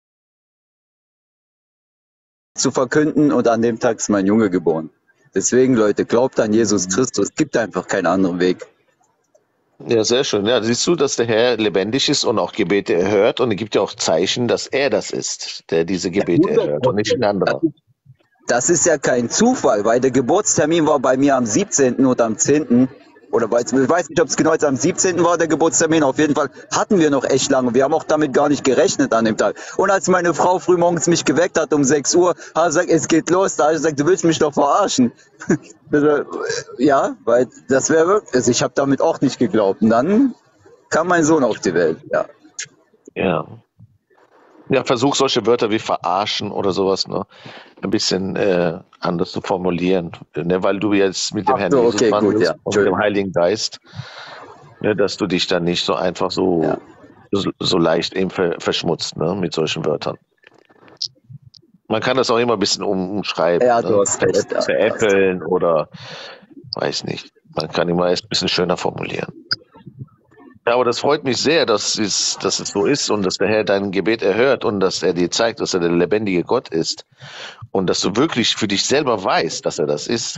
Speaker 1: zu verkünden, und an dem Tag ist mein Junge geboren. Deswegen, Leute, glaubt an Jesus Christus, es gibt einfach keinen anderen Weg.
Speaker 3: Ja, sehr schön. Ja, siehst du, dass der Herr lebendig ist und auch Gebete erhört. Und er gibt ja auch Zeichen, dass er das ist, der diese Gebete erhört und nicht ein anderer.
Speaker 1: Das ist ja kein Zufall, weil der Geburtstermin war bei mir am 17. oder am 10. Oder ich weiß nicht, ob es genau jetzt am 17. war, der Geburtstermin. Auf jeden Fall hatten wir noch echt lange. Wir haben auch damit gar nicht gerechnet an dem Tag. Und als meine Frau frühmorgens mich geweckt hat um 6 Uhr, hat sie gesagt, es geht los. Da habe ich gesagt, du willst mich doch verarschen. Ja, weil das wäre wirklich, also ich habe damit auch nicht geglaubt. Und dann kam mein Sohn auf die Welt. Ja.
Speaker 3: Ja. Ja, versuch solche Wörter wie verarschen oder sowas, ne, ein bisschen anders zu formulieren, ne, weil du jetzt mit dem
Speaker 1: Ach
Speaker 3: Herrn
Speaker 1: so,
Speaker 3: Jesus
Speaker 1: okay, gut,
Speaker 3: wandelst
Speaker 1: ja.
Speaker 3: und mit dem
Speaker 1: Entschuldigung.
Speaker 3: Heiligen Geist, ne, dass du dich dann nicht so einfach so,
Speaker 1: Ja.
Speaker 3: so leicht eben verschmutzt, ne, mit solchen Wörtern. Man kann das auch immer ein bisschen umschreiben,
Speaker 1: Ja,
Speaker 3: ne,
Speaker 1: du hast recht. Ja,
Speaker 3: veräppeln oder weiß nicht. Man kann immer erst ein bisschen schöner formulieren. Ja, aber das freut mich sehr, dass es so ist und dass der Herr dein Gebet erhört und dass er dir zeigt, dass er der lebendige Gott ist und dass du wirklich für dich selber weißt, dass er das ist.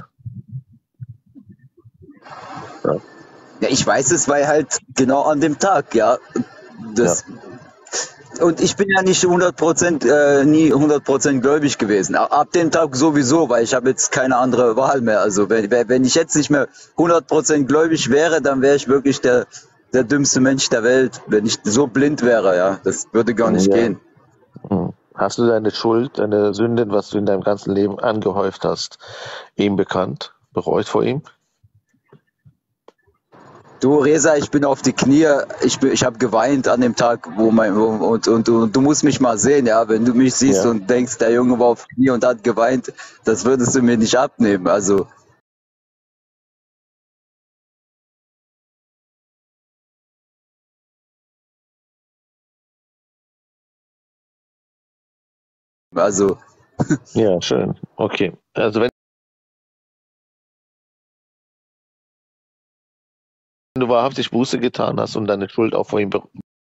Speaker 1: Ja, ich weiß es, weil halt genau an dem Tag, ja. Das, Und ich bin ja nicht 100%, nie 100% gläubig gewesen. Ab dem Tag sowieso, weil ich habe jetzt keine andere Wahl mehr. Also wenn ich jetzt nicht mehr 100% gläubig wäre, dann wäre ich wirklich der dümmste Mensch der Welt, wenn ich so blind wäre, ja. Das würde gar nicht
Speaker 3: Ja.
Speaker 1: gehen.
Speaker 3: Hast du deine Schuld, deine Sünden, was du in deinem ganzen Leben angehäuft hast, ihm bekannt, bereut vor ihm?
Speaker 1: Du, Reza, ich bin auf die Knie, ich habe geweint an dem Tag, und du musst mich mal sehen, ja, wenn du mich siehst
Speaker 3: Ja.
Speaker 1: und denkst, der Junge war auf Knie und hat geweint, das würdest du mir nicht abnehmen, also. Also,
Speaker 3: Ja, schön. Okay. Also wenn du wahrhaftig Buße getan hast und deine Schuld auch vor ihm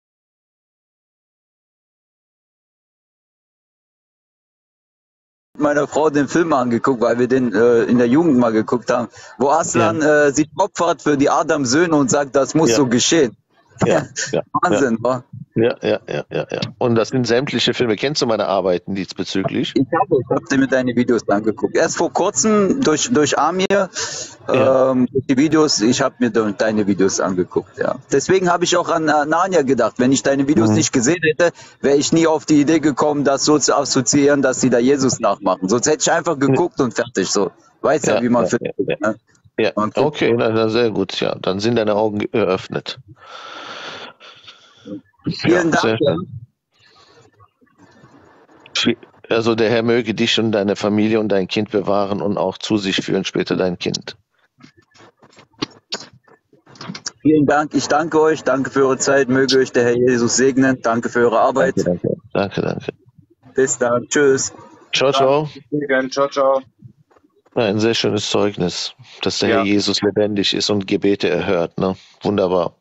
Speaker 1: meiner Frau den Film angeguckt, weil wir den in der Jugend mal geguckt haben, wo Aslan sich opfert für die Adam-Söhne und sagt, das muss
Speaker 3: Ja.
Speaker 1: so geschehen.
Speaker 3: ja, ja,
Speaker 1: Wahnsinn, wa?
Speaker 3: ja. Und das sind sämtliche Filme. Kennst du meine Arbeiten diesbezüglich?
Speaker 1: Ich hab mir deine Videos angeguckt. Erst vor kurzem durch Amir, die Videos, ich habe mir deine Videos angeguckt, ja. Deswegen habe ich auch an Narnia gedacht. Wenn ich deine Videos nicht gesehen hätte, wäre ich nie auf die Idee gekommen, das so zu assoziieren, dass sie da Jesus nachmachen. Sonst hätte ich einfach geguckt und fertig so. Weiß ja, wie man findet. Ne?
Speaker 3: Ja,
Speaker 1: Man guckt.
Speaker 3: okay, na, sehr gut, ja. Dann sind deine Augen geöffnet.
Speaker 1: Vielen Dank.
Speaker 3: sehr schön. Also der Herr möge dich und deine Familie und dein Kind bewahren und auch zu sich führen, später dein Kind.
Speaker 1: Vielen Dank. Ich danke euch. Danke für eure Zeit. Möge euch der Herr Jesus segnen. Danke für eure Arbeit.
Speaker 3: Danke.
Speaker 1: Bis dann. Tschüss.
Speaker 3: Ciao, ciao.
Speaker 2: Ciao, ciao.
Speaker 3: Ein sehr schönes Zeugnis, dass der Herr
Speaker 2: Ja.
Speaker 3: Jesus lebendig ist und Gebete erhört. Ne? Wunderbar.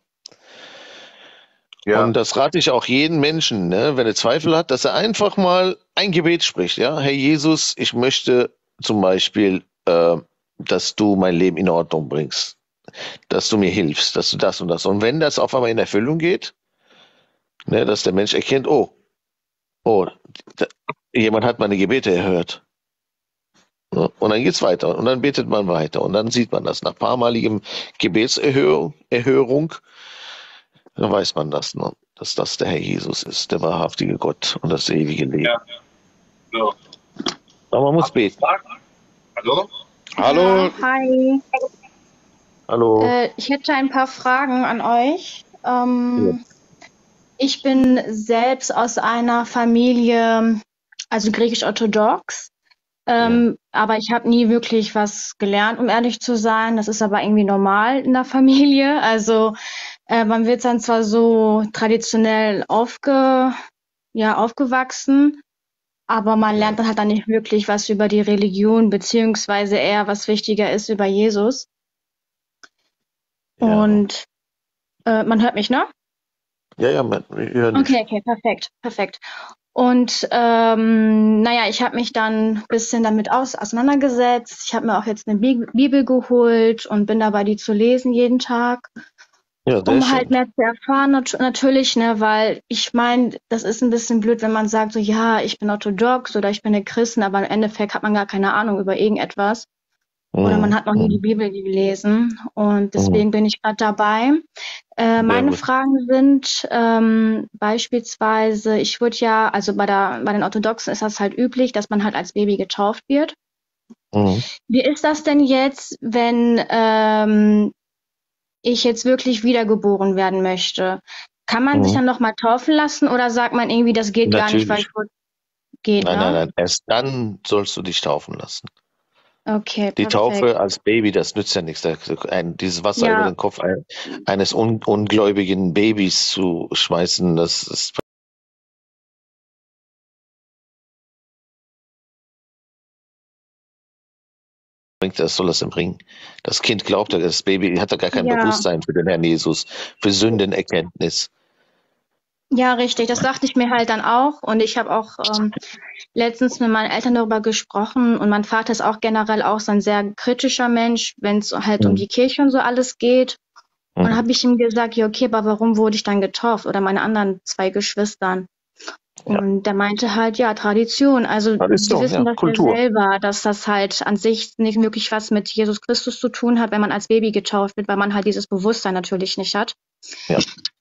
Speaker 2: Ja.
Speaker 3: Und das rate ich auch jedem Menschen, ne, wenn er Zweifel hat, dass er einfach mal ein Gebet spricht. Ja, Herr Jesus, ich möchte zum Beispiel, dass du mein Leben in Ordnung bringst, dass du mir hilfst, dass du das und das. Und wenn das auf einmal in Erfüllung geht, ne, dass der Mensch erkennt, oh, da, jemand hat meine Gebete erhört. Ne? Und dann geht's weiter und dann betet man weiter und dann sieht man das. Nach paarmaligem Gebetserhörung, dann weiß man das, ne? Dass das der Herr Jesus ist, der wahrhaftige Gott und das ewige Leben.
Speaker 2: Ja. So.
Speaker 3: Aber man muss beten.
Speaker 2: Hallo? Hallo?
Speaker 5: Ja, hi.
Speaker 3: Hallo.
Speaker 5: Ich hätte ein paar Fragen an euch. Ich bin selbst aus einer Familie, also griechisch-orthodox, aber ich habe nie wirklich was gelernt, um ehrlich zu sein. Das ist aber irgendwie normal in der Familie. Also man wird dann zwar so traditionell aufgewachsen, aber man lernt dann halt dann nicht wirklich was über die Religion, beziehungsweise eher was wichtiger ist über Jesus.
Speaker 3: Ja.
Speaker 5: Und man hört mich, ne?
Speaker 3: Ja, wir hören dich.
Speaker 5: Okay, perfekt. Und naja, ich habe mich dann ein bisschen damit auseinandergesetzt. Ich habe mir auch jetzt eine Bibel geholt und bin dabei, die zu lesen jeden Tag.
Speaker 3: Ja, sehr
Speaker 5: Um halt
Speaker 3: schön.
Speaker 5: mehr zu erfahren, natürlich, ne, weil ich meine, das ist ein bisschen blöd, wenn man sagt, so, ja, ich bin orthodox oder ich bin eine Christin, aber im Endeffekt hat man gar keine Ahnung über irgendetwas oder man hat noch nie die Bibel gelesen und deswegen bin ich gerade dabei. Meine
Speaker 3: gut.
Speaker 5: Fragen sind beispielsweise, ich wurde ja, also bei den Orthodoxen ist das halt üblich, dass man halt als Baby getauft wird.
Speaker 3: Mhm.
Speaker 5: Wie ist das denn jetzt, wenn ich jetzt wirklich wiedergeboren werden möchte? Kann man sich dann nochmal taufen lassen oder sagt man irgendwie, das geht gar nicht, weil
Speaker 3: Natürlich.
Speaker 5: ich geht, ne?
Speaker 3: Nein. Erst dann sollst du dich taufen lassen.
Speaker 5: Okay,
Speaker 3: Die
Speaker 5: perfekt.
Speaker 3: Taufe als Baby, das nützt ja nichts. Dieses Wasser
Speaker 5: Ja.
Speaker 3: über den Kopf eines ungläubigen Babys zu schmeißen, das ist das soll das denn bringen? Das Kind glaubt ja, das Baby hat ja gar kein
Speaker 5: Ja.
Speaker 3: Bewusstsein für den Herrn Jesus, für Sündenerkenntnis.
Speaker 5: Ja, richtig. Das dachte ich mir halt dann auch. Und ich habe auch letztens mit meinen Eltern darüber gesprochen. Und mein Vater ist auch generell auch so ein sehr kritischer Mensch, wenn es halt um die Kirche und so alles geht. Und dann habe ich ihm gesagt, ja, okay, aber warum wurde ich dann getauft? Oder meine anderen 2 Geschwistern.
Speaker 3: Ja.
Speaker 5: Und der meinte halt, ja, Tradition. Also
Speaker 3: Tradition,
Speaker 5: die wissen
Speaker 3: ja,
Speaker 5: das
Speaker 3: Kultur.
Speaker 5: ja selber, dass das halt an sich nicht wirklich was mit Jesus Christus zu tun hat, wenn man als Baby getauft wird, weil man halt dieses Bewusstsein natürlich nicht hat.
Speaker 3: Ja.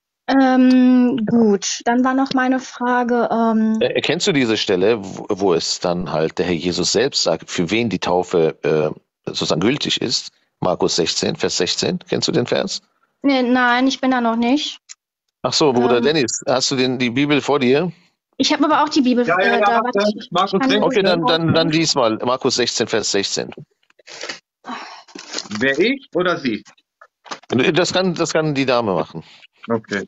Speaker 5: Gut, dann war noch meine Frage,
Speaker 3: Kennst du diese Stelle, wo es dann halt der Herr Jesus selbst sagt, für wen die Taufe sozusagen gültig ist? Markus 16, Vers 16. Kennst du den Vers?
Speaker 5: nee, nein, ich bin da noch nicht.
Speaker 3: Ach so, Bruder Dennis, hast du die Bibel vor dir?
Speaker 5: Ich habe aber auch die Bibel
Speaker 2: Ja,
Speaker 5: da.
Speaker 2: warte.
Speaker 5: Warte,
Speaker 2: Markus
Speaker 5: kann
Speaker 2: 16.
Speaker 3: Okay,
Speaker 5: das
Speaker 3: dann diesmal. Markus 16, Vers 16.
Speaker 2: Wer ich oder sie?
Speaker 3: Das kann die Dame machen.
Speaker 2: Okay.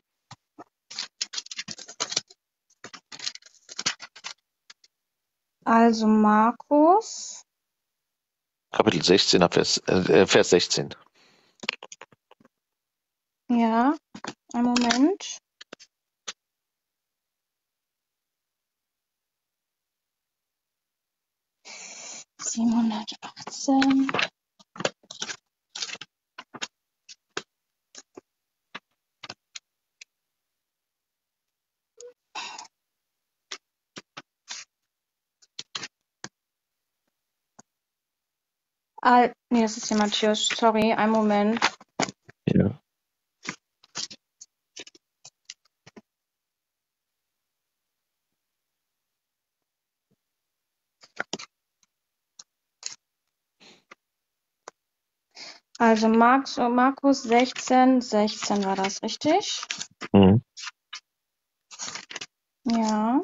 Speaker 5: Also Markus.
Speaker 3: Kapitel 16, Vers 16.
Speaker 5: Ja, einen Moment. (718) Nee, das ist ja Matthäus. Sorry, einen Moment.
Speaker 3: Ja.
Speaker 5: Also Markus 16 war das, richtig?
Speaker 3: Mhm.
Speaker 5: Ja.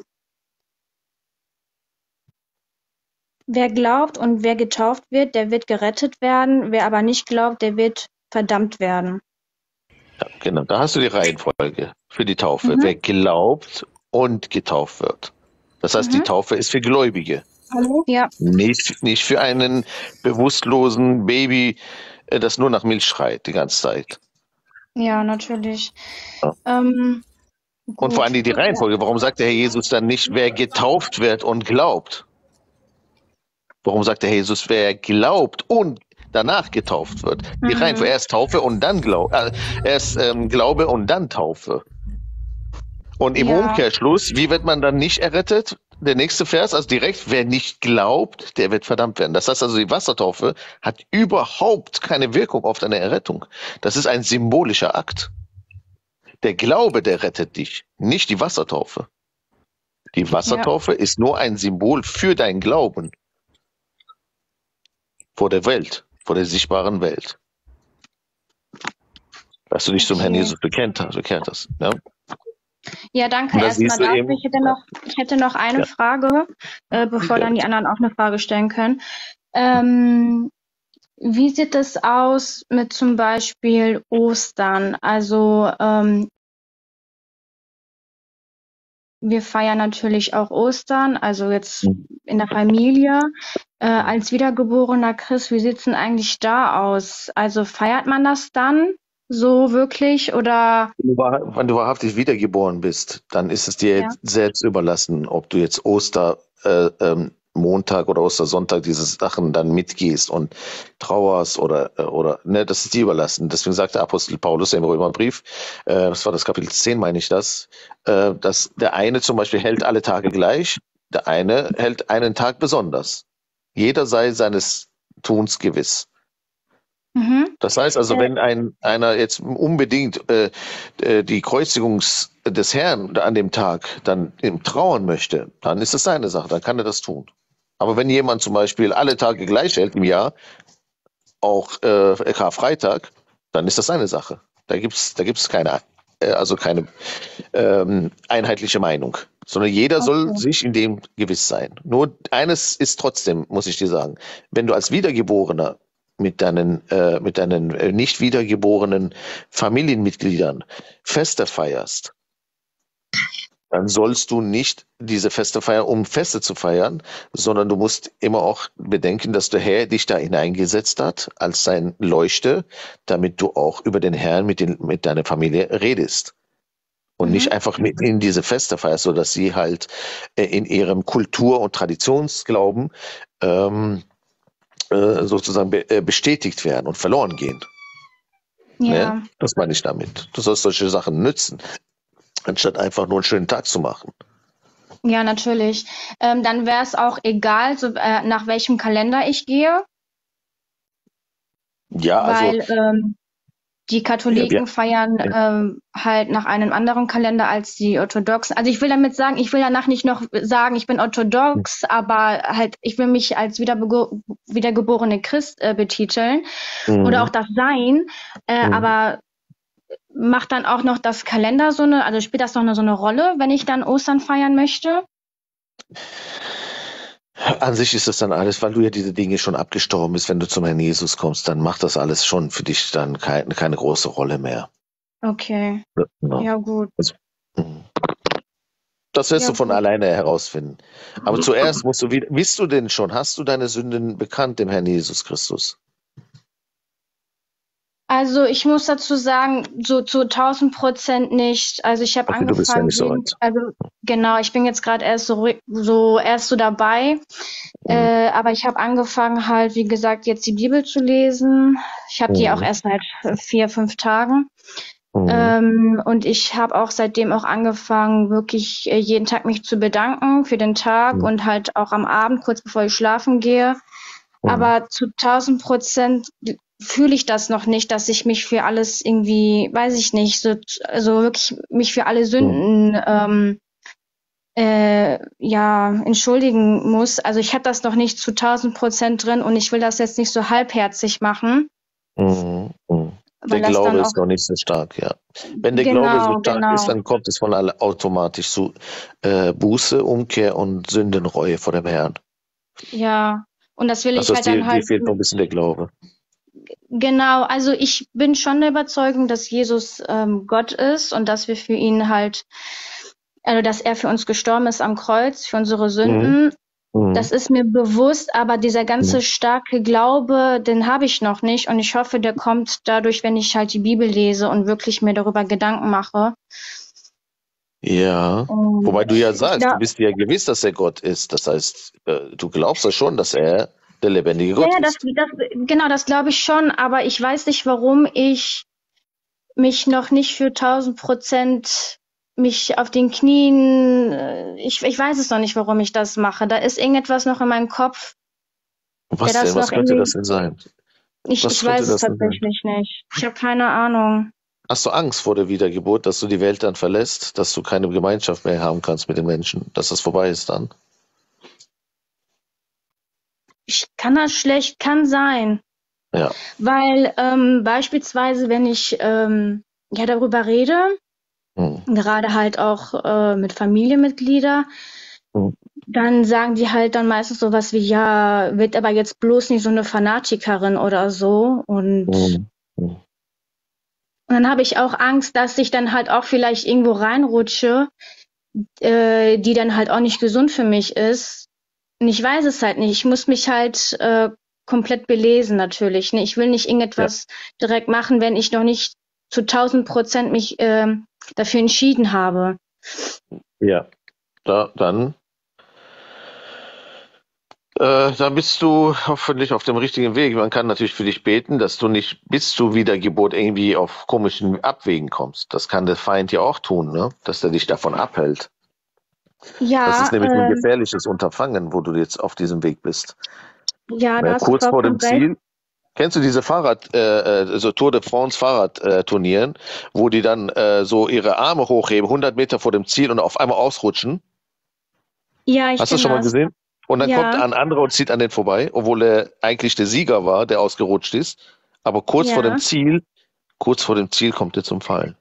Speaker 5: Wer glaubt und wer getauft wird, der wird gerettet werden. Wer aber nicht glaubt, der wird verdammt werden.
Speaker 3: Ja, genau. Da hast du die Reihenfolge für die Taufe.
Speaker 5: Mhm.
Speaker 3: Wer glaubt und getauft wird. Das heißt, die Taufe ist für Gläubige.
Speaker 5: Ja,
Speaker 3: Nicht für einen bewusstlosen Baby, das nur nach Milch schreit die ganze Zeit.
Speaker 5: ja, natürlich.
Speaker 3: Ja. Und vor allem die Reihenfolge. Warum sagt der Herr Jesus dann nicht, wer getauft wird und glaubt? Warum sagt der Herr Jesus, wer glaubt und danach getauft wird? Die Reihenfolge, erst Taufe und dann Glaube, Glaube und dann Taufe. Und im Umkehrschluss, wie wird man dann nicht errettet? Der nächste Vers, also direkt, wer nicht glaubt, der wird verdammt werden. Das heißt also, die Wassertaufe hat überhaupt keine Wirkung auf deine Errettung. Das ist ein symbolischer Akt. Der Glaube, der rettet dich, nicht die Wassertaufe. Die Wassertaufe ist nur ein Symbol für deinen Glauben. Vor der Welt, vor der sichtbaren Welt. Dass du dich zum Herrn Jesus bekehrt hast. Ja?
Speaker 5: Ja, danke erstmal dafür. Ich hätte noch eine Frage, bevor dann die anderen auch eine Frage stellen können. Wie sieht es aus mit zum Beispiel Ostern? Also wir feiern natürlich auch Ostern, also jetzt in der Familie. Als wiedergeborener Christ, wie sieht es denn eigentlich da aus? Also feiert man das dann so wirklich oder?
Speaker 3: Wenn du wahrhaftig wiedergeboren bist, dann ist es dir jetzt selbst überlassen, ob du jetzt Montag oder Ostersonntag diese Sachen dann mitgehst und trauerst oder ne, das ist dir überlassen. Deswegen sagt der Apostel Paulus im Römerbrief, das war das Kapitel 10, meine ich dass der eine zum Beispiel hält alle Tage gleich, der eine hält einen Tag besonders. Jeder sei seines Tuns gewiss. Das heißt also, wenn einer jetzt unbedingt die Kreuzigung des Herrn an dem Tag dann trauern möchte, dann ist es seine Sache, dann kann er das tun. Aber wenn jemand zum Beispiel alle Tage gleich hält im Jahr, auch Karfreitag, dann ist das seine Sache. Da gibt's keine einheitliche Meinung, sondern jeder soll sich in dem gewiss sein. Nur eines ist trotzdem, muss ich dir sagen, wenn du als Wiedergeborener mit deinen nicht wiedergeborenen Familienmitgliedern Feste feierst, dann sollst du nicht diese Feste feiern, um Feste zu feiern, sondern du musst immer auch bedenken, dass der Herr dich da hineingesetzt hat als sein Leuchte, damit du auch über den Herrn mit deiner Familie redest. Und nicht einfach mit in diese Feste feierst, sodass sie halt in ihrem Kultur- und Traditionsglauben sozusagen bestätigt werden und verloren gehen.
Speaker 5: Ja.
Speaker 3: Ne? Das meine ich damit. Du sollst solche Sachen nützen, anstatt einfach nur einen schönen Tag zu machen.
Speaker 5: Ja, natürlich. Dann wäre es auch egal, nach welchem Kalender ich gehe.
Speaker 3: Ja,
Speaker 5: weil
Speaker 3: also
Speaker 5: die Katholiken feiern halt nach einem anderen Kalender als die Orthodoxen. Also ich will damit sagen, ich will danach nicht noch sagen, ich bin orthodox, aber halt, ich will mich als wiedergeborene Christ betiteln oder auch das sein. Aber macht dann auch noch das Kalender also spielt das noch so eine Rolle, wenn ich dann Ostern feiern möchte?
Speaker 3: An sich ist das dann alles, weil du ja diese Dinge schon abgestorben bist, wenn du zum Herrn Jesus kommst, dann macht das alles schon für dich dann keine große Rolle mehr.
Speaker 5: Okay. Ja, gut.
Speaker 3: Das wirst du von alleine herausfinden. Aber zuerst musst du bist du denn schon, hast du deine Sünden bekannt dem Herrn Jesus Christus?
Speaker 5: Also ich muss dazu sagen, so zu 1000% nicht. Also ich habe angefangen,
Speaker 3: du bist ja nicht so alt.
Speaker 5: also genau, ich bin jetzt gerade erst so dabei. Aber ich habe angefangen halt, wie gesagt, jetzt die Bibel zu lesen. Ich habe die auch erst seit 4-5 Tagen. Und ich habe auch seitdem auch angefangen, wirklich jeden Tag mich zu bedanken für den Tag und halt auch am Abend, kurz bevor ich schlafen gehe. Aber zu 1000% fühle ich das noch nicht, dass ich mich für alles irgendwie, weiß ich nicht, also wirklich mich für alle Sünden entschuldigen muss. Also ich habe das noch nicht zu 1000% drin und ich will das jetzt nicht so halbherzig machen.
Speaker 3: Der Glaube ist noch nicht so stark, ja. Wenn der Glaube so stark ist, dann kommt es von alle automatisch zu Buße, Umkehr und Sündenreue vor dem Herrn.
Speaker 5: Ja, und das will ich halt dann halt.
Speaker 3: Dir fehlt noch ein bisschen der Glaube.
Speaker 5: Genau, also ich bin schon der Überzeugung, dass Jesus Gott ist und dass wir für ihn halt also dass er für uns gestorben ist am Kreuz, für unsere Sünden. Das ist mir bewusst, aber dieser ganze starke Glaube, den habe ich noch nicht. Und ich hoffe, der kommt dadurch, wenn ich halt die Bibel lese und wirklich mir darüber Gedanken mache.
Speaker 3: Ja, wobei du ja sagst, du bist ja gewiss, dass er Gott ist. Das heißt, du glaubst ja schon, dass er der lebendige Gott ist.
Speaker 5: Genau, das glaube ich schon, aber ich weiß nicht, warum ich mich noch nicht für 1000% mich auf den Knien, ich weiß es noch nicht, warum ich das mache. Da ist irgendetwas noch in meinem Kopf.
Speaker 3: Was denn? Was könnte das denn sein?
Speaker 5: Ich weiß es tatsächlich nicht. Ich habe keine Ahnung.
Speaker 3: Hast du Angst vor der Wiedergeburt, dass du die Welt dann verlässt, dass du keine Gemeinschaft mehr haben kannst mit den Menschen, dass das vorbei ist dann?
Speaker 5: Kann sein.
Speaker 3: Ja.
Speaker 5: Weil beispielsweise, wenn ich darüber rede, gerade halt auch mit Familienmitgliedern, dann sagen die halt dann meistens sowas wie, ja, wird aber jetzt bloß nicht so eine Fanatikerin oder so. Und dann habe ich auch Angst, dass ich dann halt auch vielleicht irgendwo reinrutsche, die dann halt auch nicht gesund für mich ist. Und ich weiß es halt nicht. Ich muss mich halt komplett belesen natürlich. Ne? Ich will nicht irgendetwas direkt machen, wenn ich noch nicht zu 1000% mich dafür entschieden habe.
Speaker 3: Ja, dann bist du hoffentlich auf dem richtigen Weg. Man kann natürlich für dich beten, dass du nicht bis zur Wiedergeburt irgendwie auf komischen Abwegen kommst. Das kann der Feind ja auch tun, ne? Dass er dich davon abhält.
Speaker 5: Ja,
Speaker 3: das ist nämlich ein gefährliches Unterfangen, wo du jetzt auf diesem Weg bist.
Speaker 5: Ja, das
Speaker 3: kurz vor dem Ziel. Kennst du diese so Tour de France Fahrradturnieren, wo die dann so ihre Arme hochheben, 100 Meter vor dem Ziel und auf einmal ausrutschen?
Speaker 5: Ja,
Speaker 3: Hast du das schon mal gesehen? Und dann kommt ein anderer und zieht an den vorbei, obwohl er eigentlich der Sieger war, der ausgerutscht ist. Aber kurz vor dem Ziel kommt er zum Fallen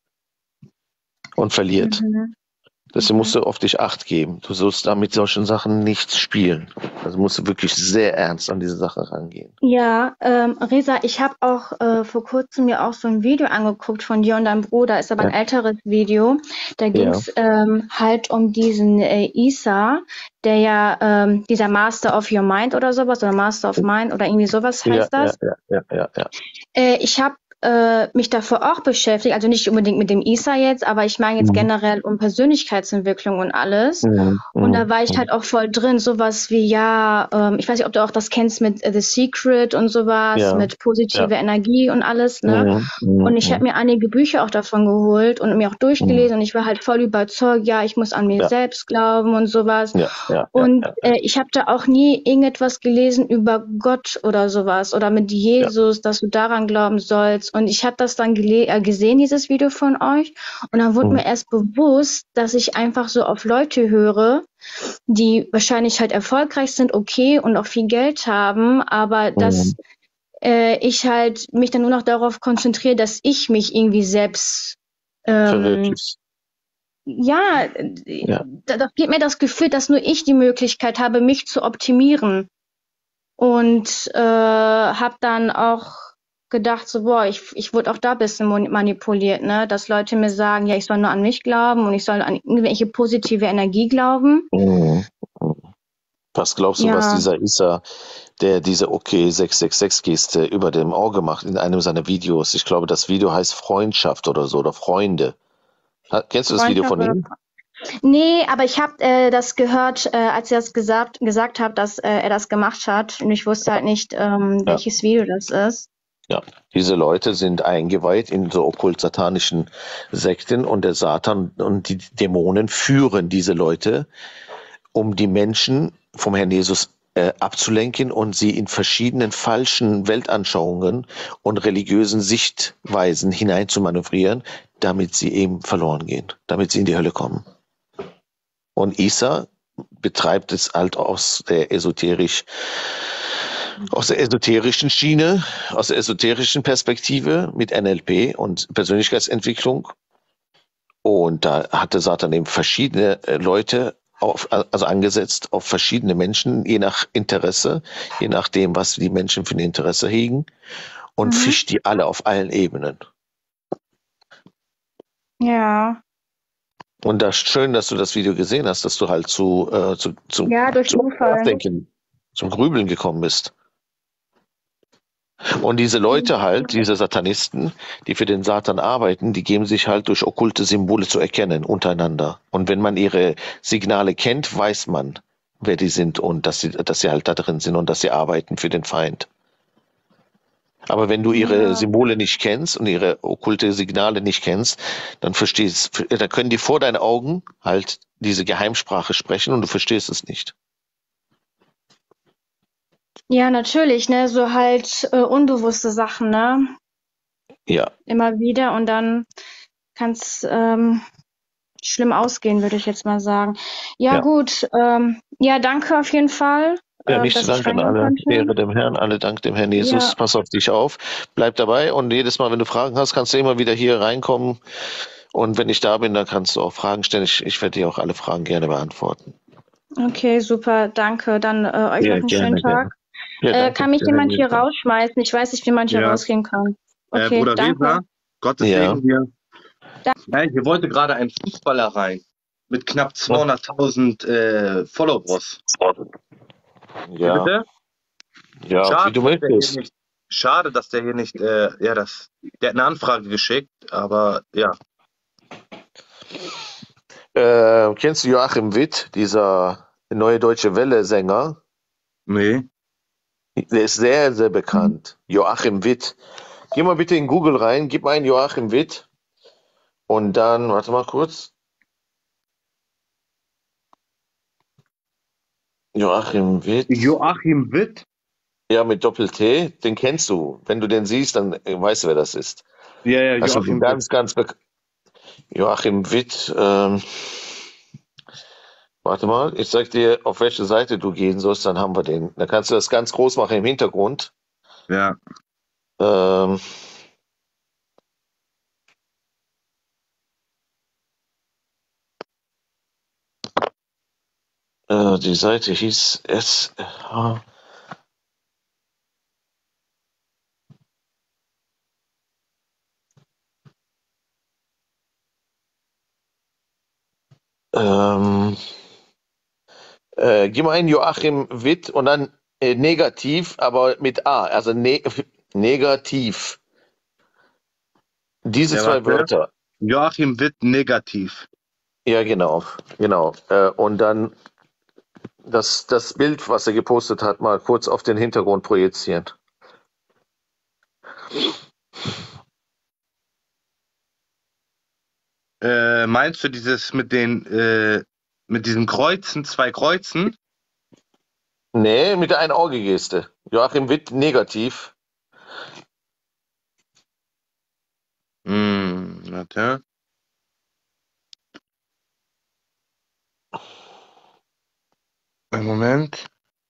Speaker 3: und verliert. Deswegen musst du auf dich Acht geben. Du sollst da mit solchen Sachen nicht spielen. Also musst du wirklich sehr ernst an diese Sache rangehen.
Speaker 5: Ja, Reza, ich habe auch vor kurzem mir auch so ein Video angeguckt von dir und deinem Bruder, ist aber ein älteres Video. Da ging es halt um diesen Isa, der ja dieser Master of Your Mind oder sowas, oder Master of Mind oder irgendwie sowas heißt das.
Speaker 3: Ja.
Speaker 5: Ich habe mich davor auch beschäftigt, also nicht unbedingt mit dem Isa jetzt, aber ich meine jetzt generell um Persönlichkeitsentwicklung und alles. Und da war ich halt auch voll drin, sowas wie, ich weiß nicht, ob du auch das kennst mit The Secret und sowas, mit positive Energie und alles, ne? Und ich habe mir einige Bücher auch davon geholt und mir auch durchgelesen und ich war halt voll überzeugt, ich muss an mir selbst glauben und sowas. Ich habe da auch nie irgendetwas gelesen über Gott oder sowas oder mit Jesus, dass du daran glauben sollst. Und ich habe das dann gesehen, dieses Video von euch. Und dann wurde mir erst bewusst, dass ich einfach so auf Leute höre, die wahrscheinlich halt erfolgreich sind, okay, und auch viel Geld haben, aber dass ich halt mich dann nur noch darauf konzentriere, dass ich mich irgendwie selbst
Speaker 3: verwirklichst.
Speaker 5: Da gibt mir das Gefühl, dass nur ich die Möglichkeit habe, mich zu optimieren. Und habe dann auch gedacht, so, ich wurde auch da ein bisschen manipuliert, ne? Dass Leute mir sagen, ich soll nur an mich glauben und ich soll an irgendwelche positive Energie glauben.
Speaker 3: Was glaubst du, was dieser Isa, der diese 666-Geste über dem Auge macht in einem seiner Videos? Ich glaube, das Video heißt Freundschaft oder so, oder Freunde. Kennst du das Video von ihm?
Speaker 5: Nee, aber ich habe das gehört, als er das gesagt hat, dass er das gemacht hat. Und ich wusste halt nicht, welches Video das ist.
Speaker 3: Ja, diese Leute sind eingeweiht in so okkult-satanischen Sekten und der Satan und die Dämonen führen diese Leute, um die Menschen vom Herrn Jesus abzulenken und sie in verschiedenen falschen Weltanschauungen und religiösen Sichtweisen hineinzumanövrieren, damit sie eben verloren gehen, damit sie in die Hölle kommen. Und Isa betreibt es halt aus der esoterischen Schiene, aus der esoterischen Perspektive mit NLP und Persönlichkeitsentwicklung. Und da hatte Satan eben verschiedene Leute angesetzt auf verschiedene Menschen, je nach Interesse, je nachdem, was die Menschen für ein Interesse hegen, und fischt die alle auf allen Ebenen.
Speaker 5: Ja.
Speaker 3: Und das schön, dass du das Video gesehen hast, dass du halt zum
Speaker 5: Ja, durch Zufall.
Speaker 3: Nachdenken, zum Grübeln gekommen bist. Und diese Leute halt, diese Satanisten, die für den Satan arbeiten, die geben sich halt durch okkulte Symbole zu erkennen untereinander. Und wenn man ihre Signale kennt, weiß man, wer die sind und dass sie halt da drin sind und dass sie arbeiten für den Feind. Aber wenn du ihre Symbole nicht kennst und ihre okkulte Signale nicht kennst, dann dann können die vor deinen Augen halt diese Geheimsprache sprechen und du verstehst es nicht.
Speaker 5: Ja, natürlich, ne? So halt unbewusste Sachen, ne?
Speaker 3: Ja.
Speaker 5: Immer wieder und dann kann es schlimm ausgehen, würde ich jetzt mal sagen. Ja,
Speaker 3: Ja.
Speaker 5: gut. Ja, danke auf jeden Fall,
Speaker 3: Ja, nicht
Speaker 5: dass
Speaker 3: zu
Speaker 5: ich
Speaker 3: danken,
Speaker 5: reingehen
Speaker 3: alle
Speaker 5: konnte.
Speaker 3: Ehre dem Herrn, alle Dank dem Herrn Jesus.
Speaker 5: Ja.
Speaker 3: Pass auf dich auf, bleib dabei und jedes Mal, wenn du Fragen hast, kannst du immer wieder hier reinkommen. Und wenn ich da bin, dann kannst du auch Fragen stellen. Ich werde dir auch alle Fragen gerne beantworten.
Speaker 5: Okay, super, danke. Dann euch
Speaker 3: Ja,
Speaker 5: noch einen schönen
Speaker 3: gerne.
Speaker 5: Tag.
Speaker 3: Ja, danke.
Speaker 5: Kann mich
Speaker 3: Ja,
Speaker 5: jemand hier
Speaker 3: Reza.
Speaker 5: rausschmeißen? Ich weiß nicht, wie man hier
Speaker 2: Ja.
Speaker 5: rausgehen kann. Okay,
Speaker 2: Bruder
Speaker 5: danke.
Speaker 2: Reza, Gottes
Speaker 3: Ja.
Speaker 2: Segen dir. Hey, hier wollte gerade ein Fußballer rein mit knapp 200.000 Followers. Wie
Speaker 3: Ja,
Speaker 2: bitte?
Speaker 3: ja, wie
Speaker 2: Schade,
Speaker 3: du
Speaker 2: dass der hier
Speaker 3: möchtest.
Speaker 2: nicht, schade, dass der hier nicht, der hat eine Anfrage geschickt, aber ja.
Speaker 3: Kennst du Joachim Witt, dieser Neue Deutsche Welle-Sänger?
Speaker 2: Nee.
Speaker 3: Der ist sehr, sehr bekannt. Joachim Witt. Geh mal bitte in Google rein, gib ein Joachim Witt und dann, warte mal kurz. Joachim Witt.
Speaker 2: Joachim Witt?
Speaker 3: Ja, mit Doppel-T, den kennst du. Wenn du den siehst, dann weißt du, wer das ist.
Speaker 2: Ja,
Speaker 3: Also
Speaker 2: Joachim
Speaker 3: ganz, ganz bekannt. Joachim Witt, warte mal, ich sag dir, auf welche Seite du gehen sollst, dann haben wir den. Dann kannst du das ganz groß machen im Hintergrund.
Speaker 2: Ja.
Speaker 3: Ähm, die Seite hieß SH. Gib mal ein Joachim Witt und dann negativ, aber mit A, also negativ. Diese
Speaker 2: Ja,
Speaker 3: zwei
Speaker 2: warte.
Speaker 3: Wörter.
Speaker 2: Joachim Witt negativ.
Speaker 3: Ja, genau. Und dann das Bild, was er gepostet hat, mal kurz auf den Hintergrund projizieren.
Speaker 2: Meinst du dieses mit diesen Kreuzen, 2 Kreuzen?
Speaker 3: Nee, mit der Ein-Auge-Geste. Joachim Witt negativ.
Speaker 2: Warte. Einen Moment.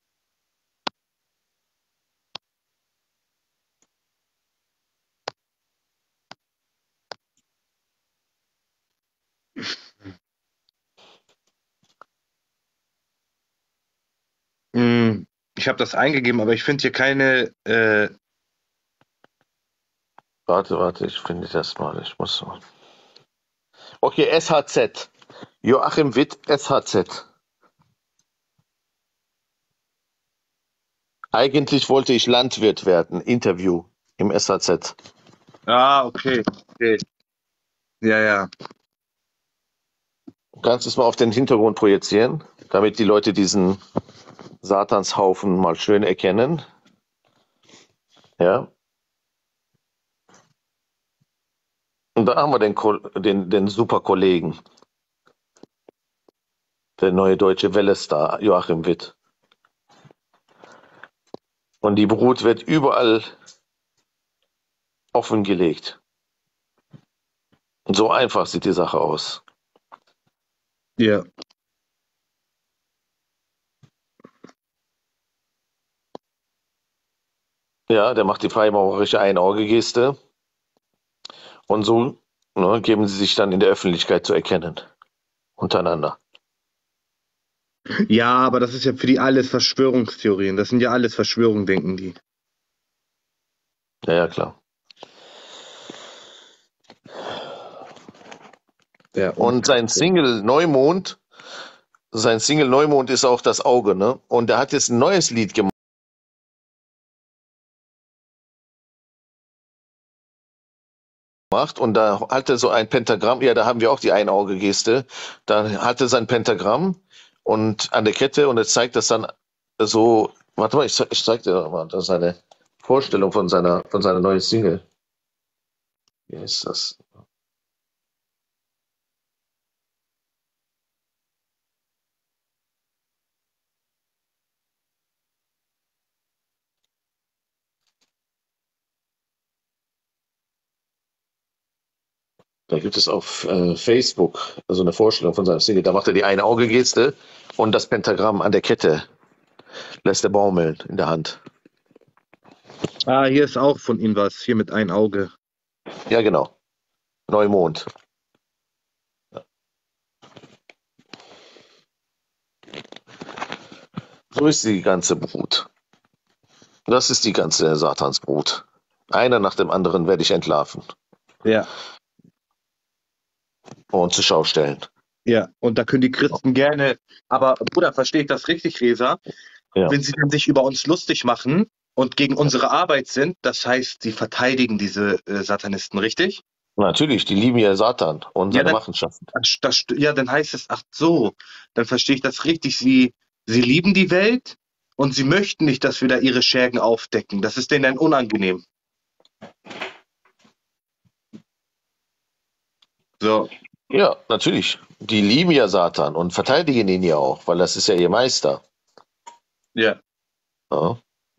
Speaker 2: Ich habe das eingegeben, aber ich finde hier keine.
Speaker 3: Warte, ich finde das mal. Ich muss so. Okay, SHZ. Joachim Witt, SHZ. Eigentlich wollte ich Landwirt werden. Interview im SHZ.
Speaker 2: Okay. Ja.
Speaker 3: Du kannst es mal auf den Hintergrund projizieren, damit die Leute diesen Satanshaufen mal schön erkennen. Ja. Und da haben wir den super Kollegen. Der neue deutsche Welle-Star, Joachim Witt. Und die Brut wird überall offengelegt. Und so einfach sieht die Sache aus.
Speaker 2: Ja.
Speaker 3: Ja, der macht die freimaurerische Ein-Auge-Geste. Und so geben sie sich dann in der Öffentlichkeit zu erkennen. Untereinander.
Speaker 2: Ja, aber das ist ja für die alles Verschwörungstheorien. Das sind ja alles Verschwörungen, denken die.
Speaker 3: Ja, klar.
Speaker 2: Ja,
Speaker 3: Und sein Single Neumond ist auch das Auge, ne? Und er hat jetzt ein neues Lied gemacht. Und da hat er so ein Pentagramm, ja, da haben wir auch die Einauge-Geste. Da hat er sein Pentagramm und an der Kette und er zeigt das dann so, warte mal, ich zeig dir mal, das ist eine Vorstellung von seiner neuen Single. Wie ist das? Da gibt es auf Facebook so eine Vorstellung von seinem Single. Da macht er die Eine-Auge-Geste und das Pentagramm an der Kette lässt er baumeln in der Hand.
Speaker 2: Ah, hier ist auch von ihm was. Hier mit ein Auge.
Speaker 3: Ja, genau. Neumond. So ist die ganze Brut. Das ist die ganze Satansbrut. Einer nach dem anderen werde ich entlarven
Speaker 2: Ja.
Speaker 3: und zur Schau stellen.
Speaker 2: Ja, und da können die Christen gerne, aber Bruder, verstehe ich das richtig, Resa?
Speaker 3: Ja.
Speaker 2: Wenn sie dann sich über uns lustig machen und gegen unsere Arbeit sind, das heißt, sie verteidigen diese Satanisten, richtig?
Speaker 3: Natürlich, die lieben ja Satan und seine
Speaker 2: dann,
Speaker 3: Machenschaften.
Speaker 2: Ja, dann heißt es, ach so, dann verstehe ich das richtig. Sie lieben die Welt und sie möchten nicht, dass wir da ihre Schergen aufdecken. Das ist denen dann unangenehm. So.
Speaker 3: Ja, natürlich. Die lieben ja Satan und verteidigen ihn ja auch, weil das ist ja ihr Meister.
Speaker 2: Ja.
Speaker 3: Ja.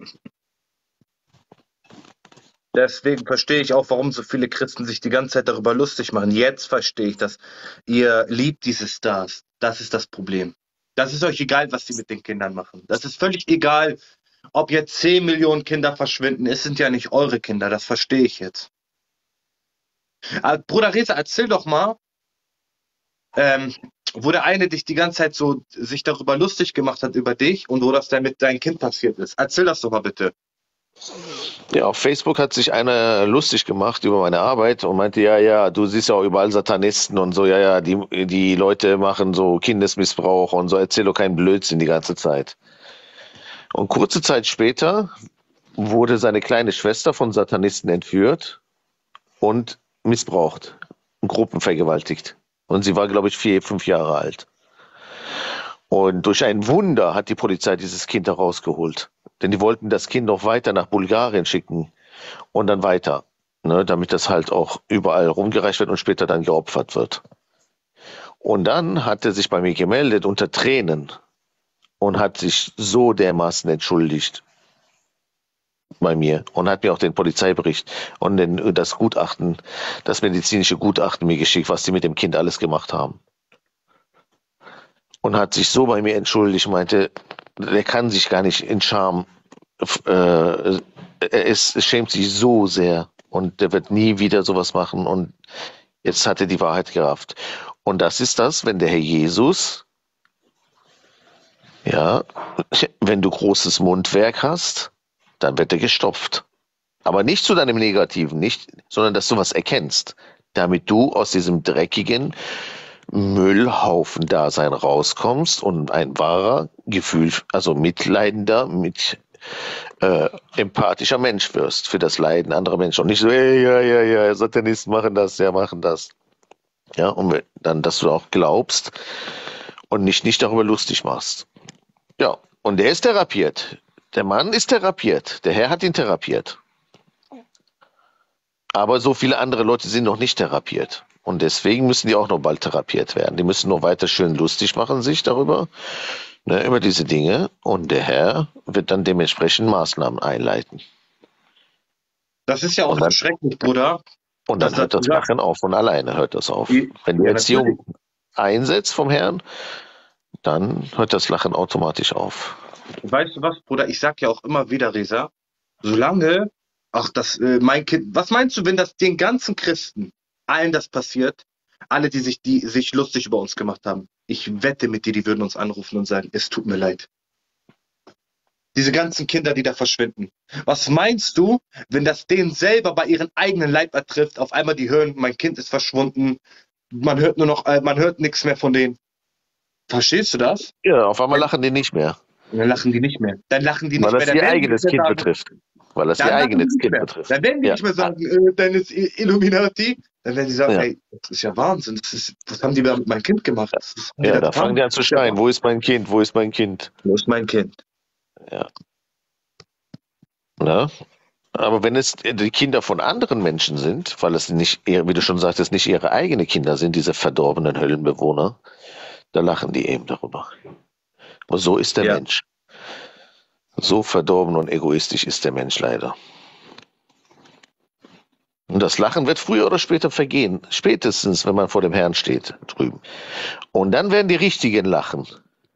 Speaker 2: Deswegen verstehe ich auch, warum so viele Christen sich die ganze Zeit darüber lustig machen. Jetzt verstehe ich das. Ihr liebt diese Stars. Das ist das Problem. Das ist euch egal, was sie mit den Kindern machen. Das ist völlig egal, ob jetzt 10 Millionen Kinder verschwinden. Es sind ja nicht eure Kinder. Das verstehe ich jetzt. Aber Bruder Reza, erzähl doch mal, wo der eine dich die ganze Zeit so sich darüber lustig gemacht hat über dich und wo das dann mit deinem Kind passiert ist. Erzähl das doch mal bitte.
Speaker 3: Ja, auf Facebook hat sich einer lustig gemacht über meine Arbeit und meinte, ja, du siehst ja auch überall Satanisten und so, ja, die Leute machen so Kindesmissbrauch und so, erzähl doch keinen Blödsinn die ganze Zeit. Und kurze Zeit später wurde seine kleine Schwester von Satanisten entführt und missbraucht und gruppenvergewaltigt. Und sie war, glaube ich, 4, 5 Jahre alt. Und durch ein Wunder hat die Polizei dieses Kind herausgeholt. Denn die wollten das Kind noch weiter nach Bulgarien schicken und dann weiter, ne, damit das halt auch überall rumgereicht wird und später dann geopfert wird. Und dann hat er sich bei mir gemeldet unter Tränen und hat sich so dermaßen entschuldigt bei mir und hat mir auch den Polizeibericht und das Gutachten, das medizinische Gutachten mir geschickt, was die mit dem Kind alles gemacht haben. Und hat sich so bei mir entschuldigt, meinte, der kann sich gar nicht in Scham, es schämt sich so sehr und der wird nie wieder sowas machen und jetzt hat er die Wahrheit gerafft. Und das ist das, wenn der Herr Jesus, ja, wenn du großes Mundwerk hast, dann wird er gestopft. Aber nicht zu deinem Negativen, nicht, sondern dass du was erkennst, damit du aus diesem dreckigen Müllhaufen-Dasein rauskommst und ein wahrer Gefühl, also mitleidender, empathischer Mensch wirst für das Leiden anderer Menschen und nicht so, ja, Satanisten machen das, ja, machen das. Ja, und dann, dass du auch glaubst und nicht darüber lustig machst. Ja, und der ist therapiert. Der Mann ist therapiert. Der Herr hat ihn therapiert. Aber so viele andere Leute sind noch nicht therapiert. Und deswegen müssen die auch noch bald therapiert werden. Die müssen noch weiter schön lustig machen sich darüber, ne, über diese Dinge. Und der Herr wird dann dementsprechend Maßnahmen einleiten.
Speaker 2: Das ist ja auch so schrecklich, Bruder.
Speaker 3: Und dann hört das Lachen auf, von alleine hört das auf. Wenn die Erziehung einsetzt vom Herrn, dann hört das Lachen automatisch auf.
Speaker 2: Weißt du was, Bruder? Ich sag ja auch immer wieder, Reza, solange, mein Kind, was meinst du, wenn das den ganzen Christen, allen das passiert, alle, die sich lustig über uns gemacht haben, ich wette mit dir, die würden uns anrufen und sagen, es tut mir leid. Diese ganzen Kinder, die da verschwinden. Was meinst du, wenn das denen selber bei ihren eigenen Leib ertrifft, auf einmal die hören, mein Kind ist verschwunden, man hört nur noch, man hört nichts mehr von denen. Verstehst du das?
Speaker 3: Ja, auf einmal lachen die nicht mehr.
Speaker 2: Und dann lachen die nicht mehr. Dann lachen die nicht
Speaker 3: Weil
Speaker 2: mehr.
Speaker 3: das
Speaker 2: Dann
Speaker 3: ihr
Speaker 2: werden die
Speaker 3: eigenes
Speaker 2: nicht mehr
Speaker 3: Kind
Speaker 2: sagen,
Speaker 3: betrifft. Weil das
Speaker 2: dann
Speaker 3: ihr
Speaker 2: lachen die
Speaker 3: eigenes
Speaker 2: nicht
Speaker 3: Kind
Speaker 2: mehr.
Speaker 3: betrifft.
Speaker 2: Dann werden die
Speaker 3: Ja.
Speaker 2: nicht mehr sagen, deines Illuminati. Dann werden die sagen,
Speaker 3: Ja.
Speaker 2: ey, das ist ja Wahnsinn. Was haben die da mit meinem Kind gemacht? Was haben die
Speaker 3: Ja, da
Speaker 2: getan?
Speaker 3: fangen die an zu schreien. Wo ist mein Kind? Wo ist mein Kind?
Speaker 2: Wo ist mein Kind?
Speaker 3: Ja. Aber wenn es die Kinder von anderen Menschen sind, weil es nicht, wie du schon sagtest, nicht ihre eigenen Kinder sind, diese verdorbenen Höllenbewohner, da lachen die eben darüber. Und so ist der
Speaker 2: Ja.
Speaker 3: Mensch. So verdorben und egoistisch ist der Mensch leider. Und das Lachen wird früher oder später vergehen. Spätestens, wenn man vor dem Herrn steht, drüben. Und dann werden die Richtigen lachen.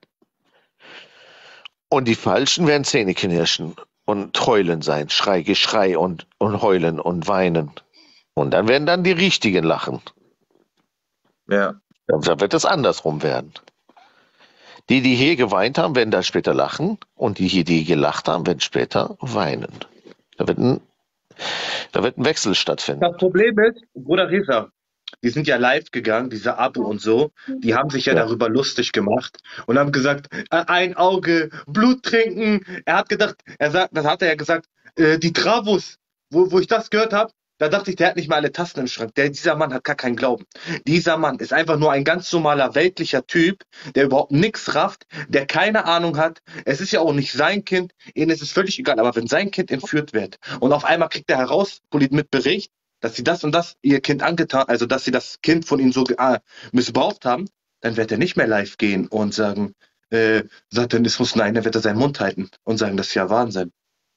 Speaker 3: Und die Falschen werden Zähne knirschen und heulen sein. Geschrei und heulen und weinen. Und dann werden dann die Richtigen lachen.
Speaker 2: Ja.
Speaker 3: Da wird es andersrum werden. Die hier geweint haben, werden dann später lachen. Und die gelacht haben, werden später weinen. Da wird ein Wechsel stattfinden.
Speaker 2: Das Problem ist, Bruder Reza, die sind ja live gegangen, diese Abu und so, die haben sich ja darüber lustig gemacht und haben gesagt, ein Auge, Blut trinken. Das hat er ja gesagt, die Travus, wo ich das gehört habe, da dachte ich, der hat nicht mal alle Tasten im Schrank. Dieser Mann hat gar keinen Glauben. Dieser Mann ist einfach nur ein ganz normaler weltlicher Typ, der überhaupt nichts rafft, der keine Ahnung hat. Es ist ja auch nicht sein Kind, ihnen ist es völlig egal. Aber wenn sein Kind entführt wird und auf einmal kriegt er heraus mit Bericht, dass sie das und das ihr Kind angetan, also dass sie das Kind von ihnen so missbraucht haben, dann wird er nicht mehr live gehen und sagen, Satanismus, nein, dann wird er seinen Mund halten und sagen, das ist ja Wahnsinn.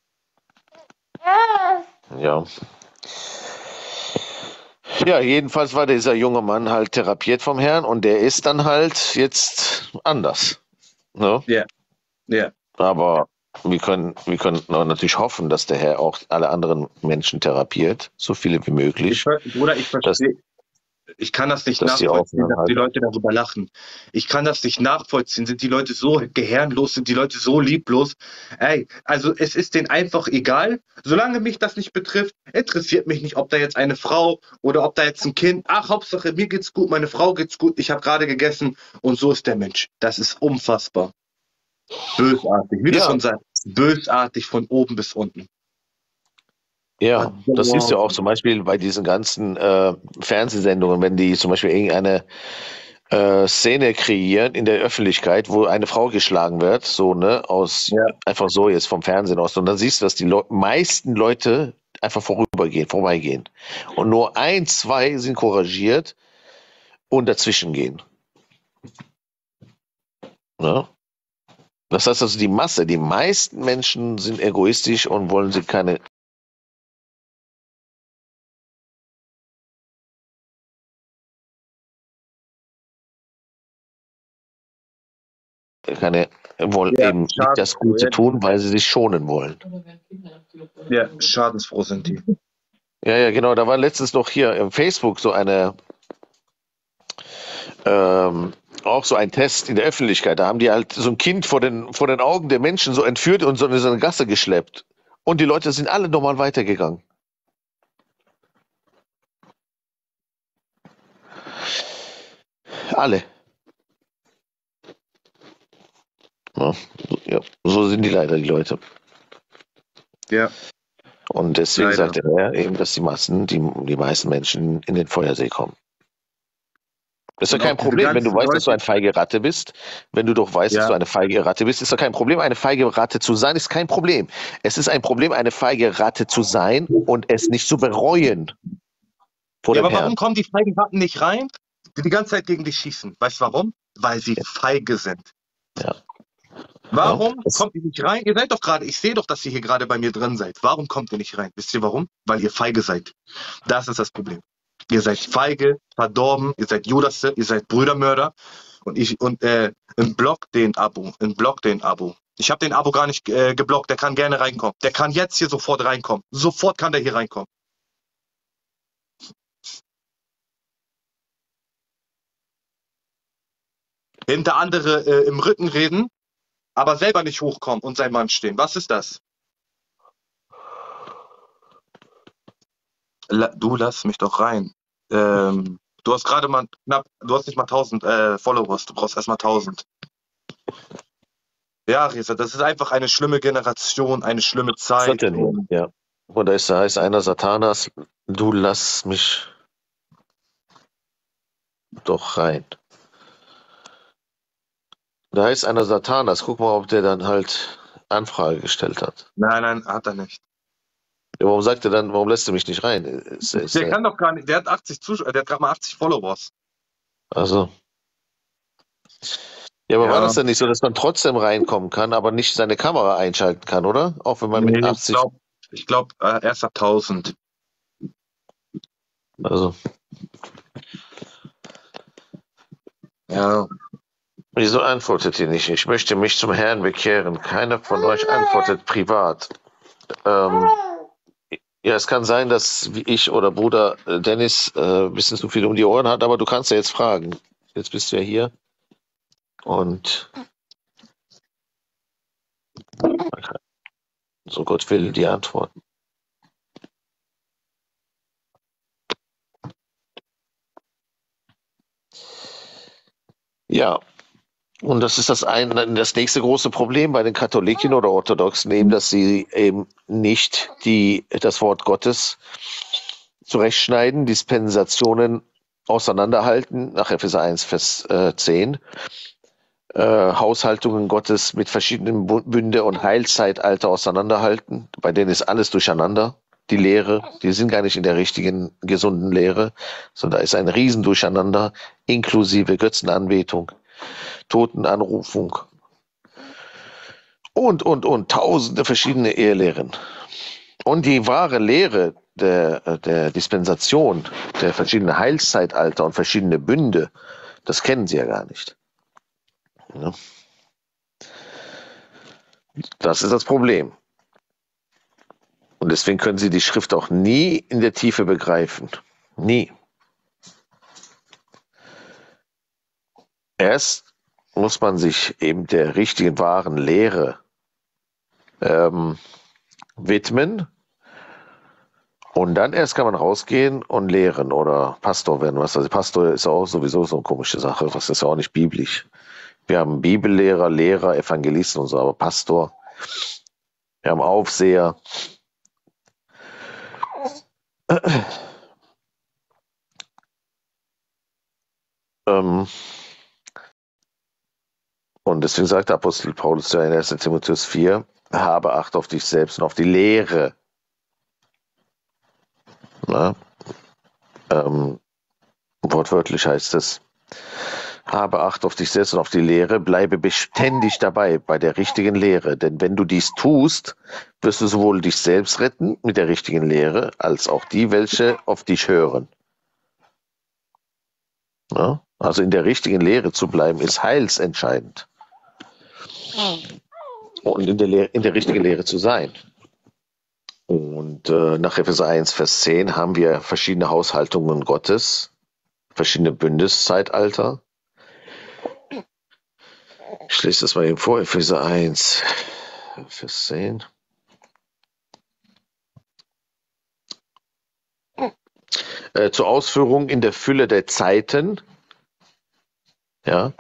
Speaker 3: Ja. Ja, jedenfalls war dieser junge Mann halt therapiert vom Herrn und der ist dann halt jetzt anders. Ne?
Speaker 2: Ja. Ja.
Speaker 3: Aber wir können natürlich hoffen, dass der Herr auch alle anderen Menschen therapiert, so viele wie möglich.
Speaker 2: Bruder, ich verstehe. Ich kann das nicht
Speaker 3: dass die
Speaker 2: nachvollziehen, dass die
Speaker 3: Aufnahme-
Speaker 2: Leute darüber lachen. Ich kann das nicht nachvollziehen. Sind die Leute so gehirnlos, sind die Leute so lieblos? Ey, also es ist denen einfach egal. Solange mich das nicht betrifft, interessiert mich nicht, ob da jetzt eine Frau oder ob da jetzt ein Kind. Ach, Hauptsache mir geht's gut, meine Frau geht's gut, ich habe gerade gegessen und so ist der Mensch. Das ist unfassbar. Bösartig. Wie du
Speaker 3: Ja.
Speaker 2: schon sagst, bösartig von oben bis unten.
Speaker 3: Ja, das ist ja auch zum Beispiel bei diesen ganzen Fernsehsendungen, wenn die zum Beispiel irgendeine Szene kreieren in der Öffentlichkeit, wo eine Frau geschlagen wird, so, ne, einfach so jetzt vom Fernsehen aus. Und dann siehst du, dass die meisten Leute einfach vorbeigehen. Und nur 1, 2 sind couragiert und dazwischen gehen. Ne? Das heißt also, die meisten Menschen sind egoistisch und wollen sie keine wollen
Speaker 2: Ja,
Speaker 3: eben nicht
Speaker 2: schade.
Speaker 3: das Gute tun, weil sie sich schonen wollen.
Speaker 2: Ja, schadensfroh sind die.
Speaker 3: Ja, genau. Da war letztens noch hier im Facebook so auch so ein Test in der Öffentlichkeit. Da haben die halt so ein Kind vor den Augen der Menschen so entführt und so in so eine Gasse geschleppt. Und die Leute sind alle normal weitergegangen. Alle. Ja, so sind die leider, die Leute.
Speaker 2: Ja.
Speaker 3: Und deswegen
Speaker 2: Leider.
Speaker 3: sagt der Herr eben, dass die meisten Menschen in den Feuersee kommen. Ist ja
Speaker 2: Und
Speaker 3: kein
Speaker 2: auch diese
Speaker 3: Problem, wenn du
Speaker 2: ganzen
Speaker 3: weißt, dass du
Speaker 2: Leute-
Speaker 3: eine feige Ratte bist. Wenn du doch weißt,
Speaker 2: Ja.
Speaker 3: dass du eine feige Ratte bist, ist doch kein Problem. Eine feige Ratte zu sein, ist kein Problem. Es ist ein Problem, eine feige Ratte zu sein und es nicht zu bereuen. Vor
Speaker 2: Ja,
Speaker 3: dem
Speaker 2: aber warum
Speaker 3: Herrn.
Speaker 2: kommen die feigen Ratten nicht rein, die ganze Zeit gegen dich schießen? Weißt du warum? Weil sie feige sind.
Speaker 3: Ja.
Speaker 2: Warum
Speaker 3: Ja, das-
Speaker 2: kommt ihr nicht rein? Ihr seid doch gerade, ich sehe doch, dass ihr hier gerade bei mir drin seid. Warum kommt ihr nicht rein? Wisst ihr warum? Weil ihr feige seid. Das ist das Problem. Ihr seid feige, verdorben, ihr seid Judasse, ihr seid Brüdermörder. Block den Abo. Ich habe den Abo gar nicht geblockt, der kann gerne reinkommen. Der kann jetzt hier sofort reinkommen. Sofort kann der hier reinkommen. Hinter andere im Rücken reden, aber selber nicht hochkommen und sein Mann stehen. Was ist das? Du lass mich doch rein. Du hast gerade mal du hast nicht mal 1000 Followers, du brauchst erstmal 1000. Ja, Reza, das ist einfach eine schlimme Generation, eine schlimme
Speaker 3: Was ist das
Speaker 2: Zeit.
Speaker 3: denn hier? Ja. Und da heißt einer Satanas, du lass mich doch rein. Da heißt einer Satanas, guck mal, ob der dann halt Anfrage gestellt hat.
Speaker 2: Nein, hat er nicht.
Speaker 3: Ja, warum sagt er dann, warum lässt du mich nicht rein?
Speaker 2: Der kann doch gar nicht, der hat 80 Zuschauer, der hat gerade mal 80 Followers.
Speaker 3: Also. Ja, aber war
Speaker 2: Ja.
Speaker 3: das denn nicht so, dass man trotzdem reinkommen kann, aber nicht seine Kamera einschalten kann, oder? Auch wenn man mit
Speaker 2: Nee,
Speaker 3: 80.
Speaker 2: ich glaube, erst ab 1000.
Speaker 3: Also.
Speaker 2: Ja.
Speaker 3: Wieso antwortet ihr nicht? Ich möchte mich zum Herrn bekehren. Keiner von euch antwortet privat. Ja, es kann sein, dass wie ich oder Bruder Dennis ein bisschen zu viel um die Ohren hat, aber du kannst ja jetzt fragen. Jetzt bist du ja hier. Und so Gott will die Antworten. Ja, und das ist das nächste große Problem bei den Katholiken oder Orthodoxen eben, dass sie eben nicht das Wort Gottes zurechtschneiden, Dispensationen auseinanderhalten, nach Epheser 1, Vers 10, Haushaltungen Gottes mit verschiedenen Bünde und Heilszeitalter auseinanderhalten. Bei denen ist alles durcheinander. Die Lehre, die sind gar nicht in der richtigen, gesunden Lehre, sondern da ist ein Riesendurcheinander, inklusive Götzenanbetung, Totenanrufung und tausende verschiedene Ehelehren. Und die wahre Lehre der Dispensation, der verschiedenen Heilszeitalter und verschiedene Bünde, das kennen sie ja gar nicht. Ja. Das ist das Problem. Und deswegen können sie die Schrift auch nie in der Tiefe begreifen. Nie. Erst muss man sich eben der richtigen, wahren Lehre widmen. Und dann erst kann man rausgehen und lehren oder Pastor werden. Also Pastor ist auch sowieso so eine komische Sache. Das ist ja auch nicht biblisch. Wir haben Bibellehrer, Lehrer, Evangelisten und so, aber Pastor. Wir haben Aufseher. Und deswegen sagt der Apostel Paulus ja in 1. Timotheus 4, habe Acht auf dich selbst und auf die Lehre. Na? Wortwörtlich heißt es, habe Acht auf dich selbst und auf die Lehre, bleibe beständig dabei bei der richtigen Lehre. Denn wenn du dies tust, wirst du sowohl dich selbst retten mit der richtigen Lehre, als auch die, welche auf dich hören. Na? Also in der richtigen Lehre zu bleiben, ist heilsentscheidend. Und in der richtigen Lehre zu sein. Und nach Epheser 1, Vers 10 haben wir verschiedene Haushaltungen Gottes, verschiedene Bündniszeitalter. Ich lese das mal eben vor, Epheser 1, Vers 10. Zur Ausführung in der Fülle der Zeiten. Ja.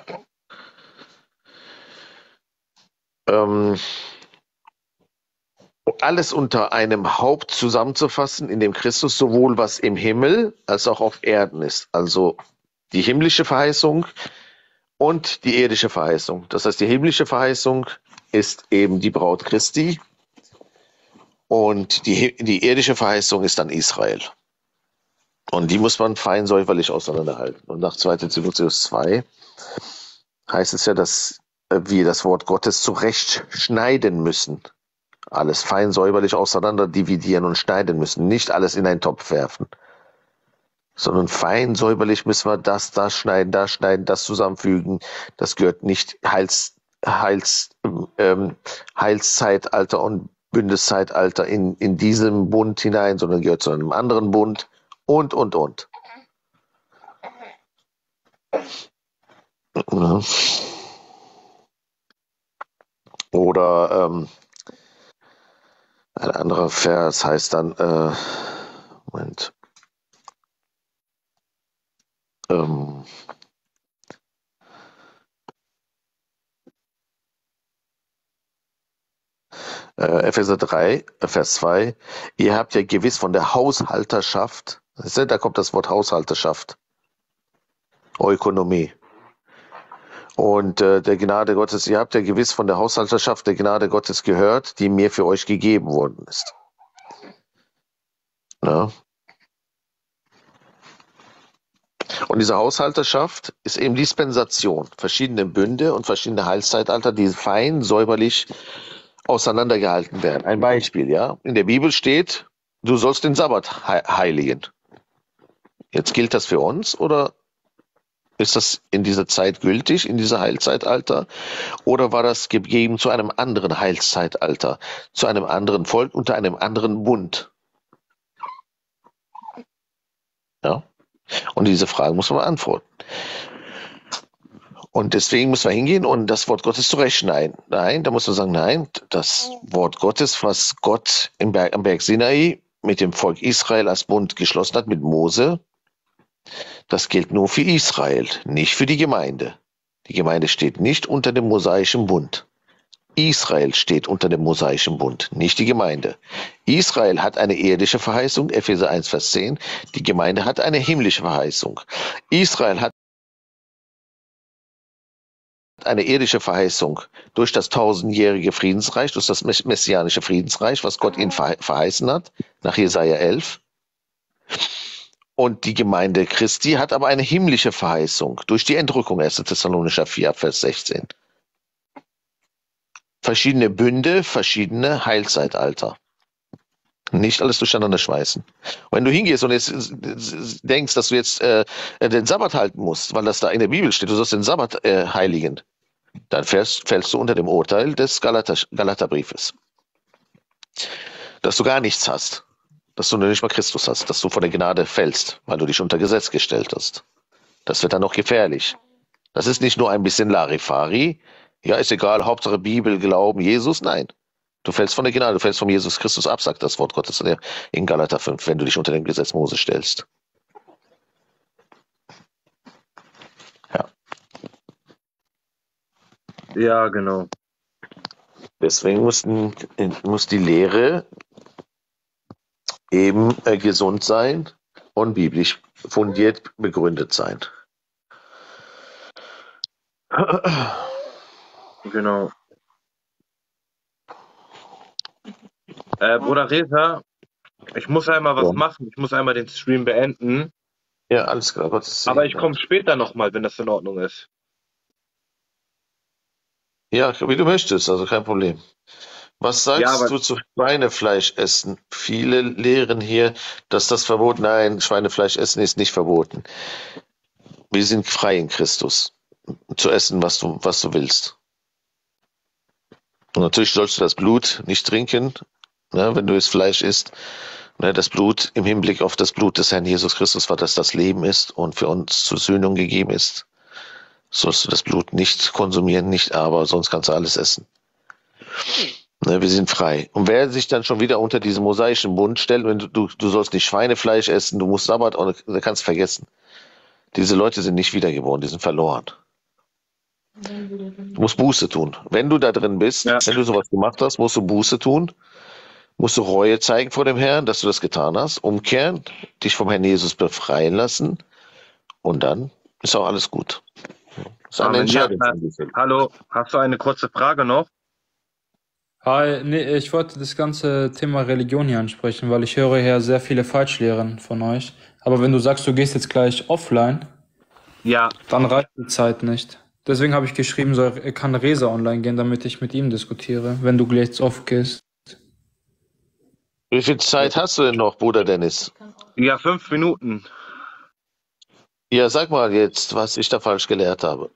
Speaker 3: Alles unter einem Haupt zusammenzufassen, in dem Christus sowohl was im Himmel als auch auf Erden ist. Also die himmlische Verheißung und die irdische Verheißung. Das heißt, die himmlische Verheißung ist eben die Braut Christi und die irdische Verheißung ist dann Israel. Und die muss man fein säuberlich auseinanderhalten. Und nach 2. Timotheus 2 heißt es ja, dass wir das Wort Gottes zurechtschneiden müssen. Alles fein säuberlich auseinander dividieren und schneiden müssen. Nicht alles in einen Topf werfen. Sondern fein säuberlich müssen wir das schneiden, das zusammenfügen. Das gehört nicht Heilszeitalter und Bündniszeitalter in diesem Bund hinein, sondern gehört zu einem anderen Bund und. Oder ein anderer Vers heißt dann, Moment. ähm, Epheser 3, Vers 2, ihr habt ja gewiss von der Haushalterschaft, da kommt das Wort Haushalterschaft, Ökonomie. Und der Gnade Gottes, ihr habt ja gewiss von der Haushalterschaft der Gnade Gottes gehört, die mir für euch gegeben worden ist. Ja. Und diese Haushalterschaft ist eben Dispensation, verschiedene Bünde und verschiedene Heilszeitalter, die fein säuberlich auseinandergehalten werden. Ein Beispiel, ja. In der Bibel steht, du sollst den Sabbat heiligen. Jetzt gilt das für uns oder ist das in dieser Zeit gültig, in dieser Heilzeitalter? Oder war das gegeben zu einem anderen Heilszeitalter, zu einem anderen Volk, unter einem anderen Bund? Ja. Und diese Fragen muss man beantworten. Und deswegen muss man hingehen und das Wort Gottes zurechtschneiden. Nein, da muss man sagen, nein, das Wort Gottes, was Gott am Berg Sinai mit dem Volk Israel als Bund geschlossen hat, mit Mose, das gilt nur für Israel, nicht für die Gemeinde. Die Gemeinde steht nicht unter dem mosaischen Bund. Israel steht unter dem mosaischen Bund, nicht die Gemeinde. Israel hat eine irdische Verheißung, Epheser 1, Vers 10. Die Gemeinde hat eine himmlische Verheißung. Israel hat eine irdische Verheißung durch das tausendjährige Friedensreich, durch das messianische Friedensreich, was Gott ihnen verheißen hat, nach Jesaja 11. Und die Gemeinde Christi hat aber eine himmlische Verheißung durch die Entrückung, 1. Thessalonicher 4, Vers 16. Verschiedene Bünde, verschiedene Heilzeitalter. Nicht alles durcheinander schmeißen. Und wenn du hingehst und jetzt denkst, dass du jetzt den Sabbat halten musst, weil das da in der Bibel steht, du sollst den Sabbat heiligen, dann fällst du unter dem Urteil des Galaterbriefes. Dass du gar nichts hast, dass du nicht mal Christus hast, dass du von der Gnade fällst, weil du dich unter Gesetz gestellt hast. Das wird dann noch gefährlich. Das ist nicht nur ein bisschen Larifari, ja, ist egal, Hauptsache Bibel, Glauben, Jesus, nein. Du fällst von der Gnade, du fällst von Jesus Christus ab, sagt das Wort Gottes in Galater 5, wenn du dich unter dem Gesetz Mose stellst. Ja.
Speaker 2: Ja, genau.
Speaker 3: Deswegen muss die Lehre eben gesund sein und biblisch fundiert begründet sein.
Speaker 2: Genau. Bruder Reza, ich muss einmal was machen. Ich muss einmal den Stream beenden.
Speaker 3: Ja, alles klar. Gottes Segen.
Speaker 2: Aber ich komme später nochmal, wenn das in Ordnung ist.
Speaker 3: Ja, wie du möchtest, also kein Problem. Was sagst
Speaker 2: Ja,
Speaker 3: du zu Schweinefleisch essen? Viele lehren hier, dass das verboten. Nein, Schweinefleisch essen ist nicht verboten. Wir sind frei in Christus, zu essen, was du willst. Und natürlich sollst du das Blut nicht trinken, ne, wenn du das Fleisch isst. Ne, das Blut im Hinblick auf das Blut des Herrn Jesus Christus, weil das Leben ist und für uns zur Sühnung gegeben ist. Sollst du das Blut nicht konsumieren, nicht aber, sonst kannst du alles essen. Ne, wir sind frei. Und wer sich dann schon wieder unter diesen mosaischen Bund stellt, wenn du sollst nicht Schweinefleisch essen, du musst Sabbat, da kannst du vergessen. Diese Leute sind nicht wiedergeboren, die sind verloren. Du musst Buße tun. Wenn du da drin bist, wenn du sowas gemacht hast, musst du Buße tun, musst du Reue zeigen vor dem Herrn, dass du das getan hast, umkehren, dich vom Herrn Jesus befreien lassen und dann ist auch alles gut. Das ist eine Entscheidung.
Speaker 2: Hallo, hast du eine kurze Frage noch?
Speaker 6: Hi, nee, ich wollte das ganze Thema Religion hier ansprechen, weil ich höre hier sehr viele Falschlehren von euch. Aber wenn du sagst, du gehst jetzt gleich offline, dann reicht die Zeit nicht. Deswegen habe ich geschrieben, kann Reza online gehen, damit ich mit ihm diskutiere, wenn du gleich off gehst.
Speaker 3: Wie viel Zeit hast du denn noch, Bruder Dennis?
Speaker 2: Ja, 5 Minuten.
Speaker 3: Ja, sag mal jetzt, was ich da falsch gelehrt habe.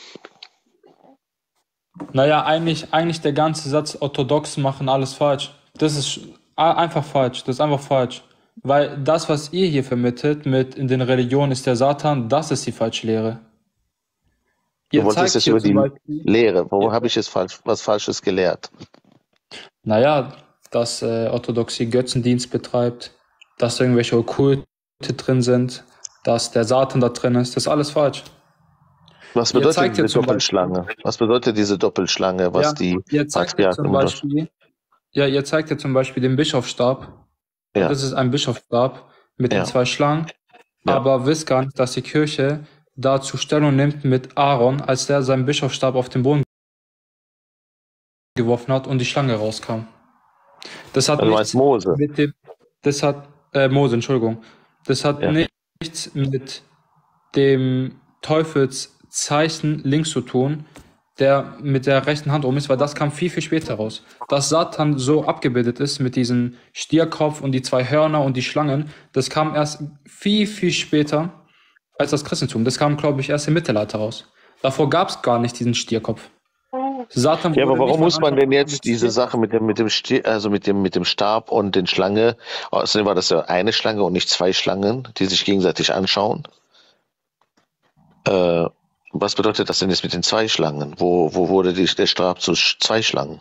Speaker 6: Naja, eigentlich der ganze Satz, Orthodoxen machen alles falsch. Das ist einfach falsch. Das ist einfach falsch. Weil das, was ihr hier vermittelt mit in den Religionen ist der Satan, das ist die falsche Lehre.
Speaker 3: Du wolltest jetzt über die Lehre. Wo habe ich jetzt was Falsches gelehrt?
Speaker 6: Naja, dass Orthodoxie Götzendienst betreibt, dass irgendwelche Okkulte drin sind, dass der Satan da drin ist. Das ist alles falsch.
Speaker 3: Was
Speaker 6: Ihr
Speaker 3: bedeutet
Speaker 6: zeigt ja
Speaker 3: diese
Speaker 6: zum Beispiel,
Speaker 3: Doppelschlange? Was bedeutet diese Doppelschlange, was
Speaker 6: ja,
Speaker 3: die
Speaker 6: ihr zeigt ja
Speaker 3: Patriarchen
Speaker 6: zum
Speaker 3: unterscheiden?
Speaker 6: Beispiel, ihr zeigt ja zum Beispiel den Bischofsstab. Und
Speaker 3: Ja,
Speaker 6: das ist ein Bischofsstab mit den
Speaker 3: ja,
Speaker 6: 2 Schlangen.
Speaker 3: ja.
Speaker 6: Aber wisst gar nicht, dass die Kirche dazu Stellung nimmt mit Aaron, als der seinen Bischofsstab auf den Boden geworfen hat und die Schlange rauskam. Das hat
Speaker 3: Also du meinst
Speaker 6: nichts
Speaker 3: Mose.
Speaker 6: mit dem, das hat, Mose, Entschuldigung. Das hat
Speaker 3: Ja.
Speaker 6: nichts mit dem Teufelszeichen links zu tun, der mit der rechten Hand rum ist, weil das kam viel, viel später raus. Dass Satan so abgebildet ist mit diesem Stierkopf und die 2 Hörner und die Schlangen, das kam erst viel, viel später als das Christentum. Das kam, glaube ich, erst im Mittelalter raus. Davor gab es gar nicht diesen Stierkopf. Satan
Speaker 3: Ja, aber
Speaker 6: wurde nicht
Speaker 3: warum
Speaker 6: von
Speaker 3: muss man
Speaker 6: Anfang
Speaker 3: denn
Speaker 6: an
Speaker 3: jetzt
Speaker 6: mit
Speaker 3: diese
Speaker 6: Stier.
Speaker 3: Sache mit dem Stab und den Schlange, außerdem war das ja eine Schlange und nicht 2 Schlangen, die sich gegenseitig anschauen. Was bedeutet das denn jetzt mit den 2 Schlangen? Wo wurde der Stab zu 2 Schlangen?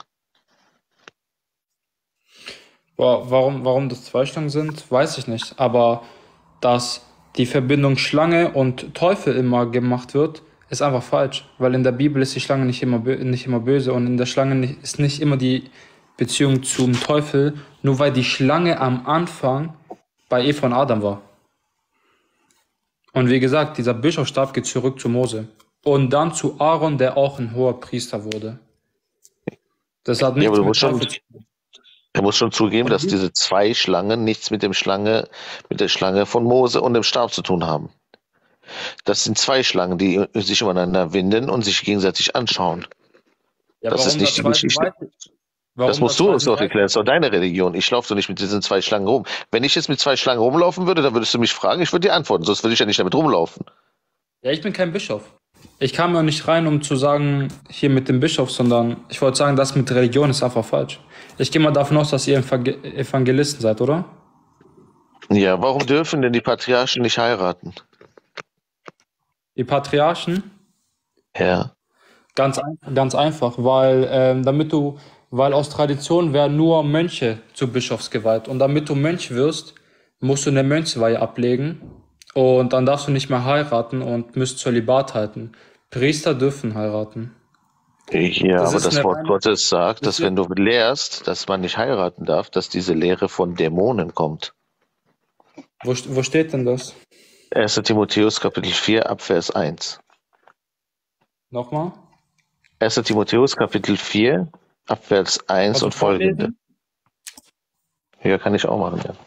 Speaker 6: Warum das 2 Schlangen sind, weiß ich nicht. Aber dass die Verbindung Schlange und Teufel immer gemacht wird, ist einfach falsch. Weil in der Bibel ist die Schlange nicht immer böse und in der Schlange ist nicht immer die Beziehung zum Teufel, nur weil die Schlange am Anfang bei Eva und Adam war. Und wie gesagt, dieser Bischofsstab geht zurück zu Mose. Und dann zu Aaron, der auch ein hoher Priester wurde. Das hat
Speaker 3: Ja, aber
Speaker 6: nichts
Speaker 3: du
Speaker 6: mit
Speaker 3: musst schon,
Speaker 6: Teufel zu tun.
Speaker 3: er muss schon zugeben,
Speaker 6: Und
Speaker 3: dass
Speaker 6: wie?
Speaker 3: diese 2 Schlangen nichts mit der Schlange von Mose und dem Stab zu tun haben. Das sind 2 Schlangen, die sich umeinander winden und sich gegenseitig anschauen.
Speaker 6: Ja,
Speaker 3: Das ist
Speaker 6: warum
Speaker 3: nicht
Speaker 6: das
Speaker 3: die
Speaker 6: Zweite
Speaker 3: Geschichte.
Speaker 6: Reich?
Speaker 3: Das
Speaker 6: Warum
Speaker 3: musst
Speaker 6: das
Speaker 3: du uns
Speaker 6: Zweite
Speaker 3: doch
Speaker 6: Reich?
Speaker 3: erklären. Das ist doch deine Religion. Ich laufe doch nicht mit diesen 2 Schlangen rum. Wenn ich jetzt mit 2 Schlangen rumlaufen würde, dann würdest du mich fragen, ich würde dir antworten, sonst würde ich ja nicht damit rumlaufen.
Speaker 6: Ja, ich bin kein Bischof. Ich kam ja nicht rein, um zu sagen, hier mit dem Bischof, sondern ich wollte sagen, das mit Religion ist einfach falsch. Ich gehe mal davon aus, dass ihr Evangelisten seid, oder?
Speaker 3: Ja, warum dürfen denn die Patriarchen nicht heiraten?
Speaker 6: Die Patriarchen?
Speaker 3: Ja.
Speaker 6: Ganz einfach, weil weil aus Tradition werden nur Mönche zu Bischofs geweiht. Und damit du Mönch wirst, musst du eine Mönchsweihe ablegen. Und dann darfst du nicht mehr heiraten und müsst Zölibat halten. Priester dürfen heiraten.
Speaker 3: Ja,
Speaker 6: Das
Speaker 3: aber
Speaker 6: ist
Speaker 3: das
Speaker 6: eine
Speaker 3: Wort
Speaker 6: reine,
Speaker 3: Gottes sagt,
Speaker 6: das
Speaker 3: dass wenn du lehrst, dass man nicht heiraten darf, dass diese Lehre von Dämonen kommt.
Speaker 6: wo steht denn das?
Speaker 3: 1. Timotheus Kapitel 4 ab Vers 1.
Speaker 6: Nochmal?
Speaker 3: 1. Timotheus Kapitel 4 ab Vers 1
Speaker 6: Also
Speaker 3: und folgende.
Speaker 6: vorlesen?
Speaker 3: Ja, kann ich auch machen, ja.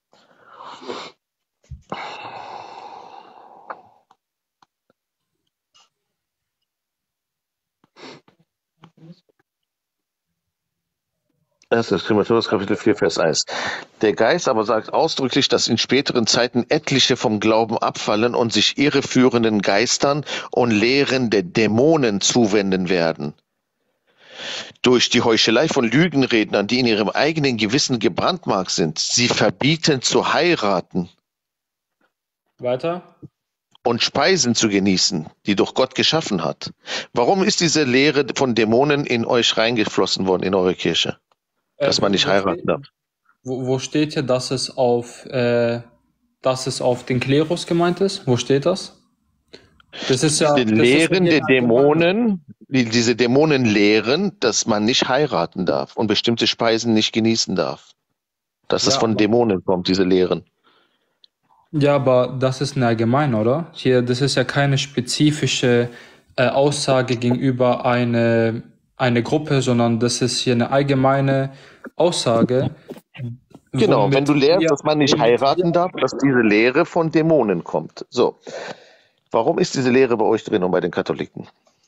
Speaker 3: Erstes Timotheus Kapitel 4, Vers 1. Der Geist aber sagt ausdrücklich, dass in späteren Zeiten etliche vom Glauben abfallen und sich irreführenden Geistern und Lehren der Dämonen zuwenden werden. Durch die Heuchelei von Lügenrednern, die in ihrem eigenen Gewissen gebrandmarkt sind. Sie verbieten zu heiraten
Speaker 6: Weiter?
Speaker 3: und Speisen zu genießen, die doch Gott geschaffen hat. Warum ist diese Lehre von Dämonen in euch reingeflossen worden, in eure Kirche? Dass man nicht heiraten darf.
Speaker 6: Wo steht hier, dass es auf den Klerus gemeint ist? Wo steht das? Das ist ja,
Speaker 3: Die
Speaker 6: das ist
Speaker 3: Lehren
Speaker 6: ja
Speaker 3: der Dämonen, diese Dämonen lehren, dass man nicht heiraten darf und bestimmte Speisen nicht genießen darf. Dass es
Speaker 6: Ja,
Speaker 3: von
Speaker 6: aber-
Speaker 3: Dämonen kommt, diese Lehren.
Speaker 6: Ja, aber das ist ein allgemein, oder? Hier, das ist ja keine spezifische Aussage gegenüber eine Gruppe, sondern das ist hier eine allgemeine Aussage.
Speaker 3: Genau,
Speaker 6: womit
Speaker 3: wenn du lehrst,
Speaker 6: wir-
Speaker 3: dass man nicht
Speaker 6: womit
Speaker 3: heiraten
Speaker 6: wir-
Speaker 3: darf, dass diese Lehre von Dämonen kommt. So. Warum ist diese Lehre bei euch drin und bei den Katholiken?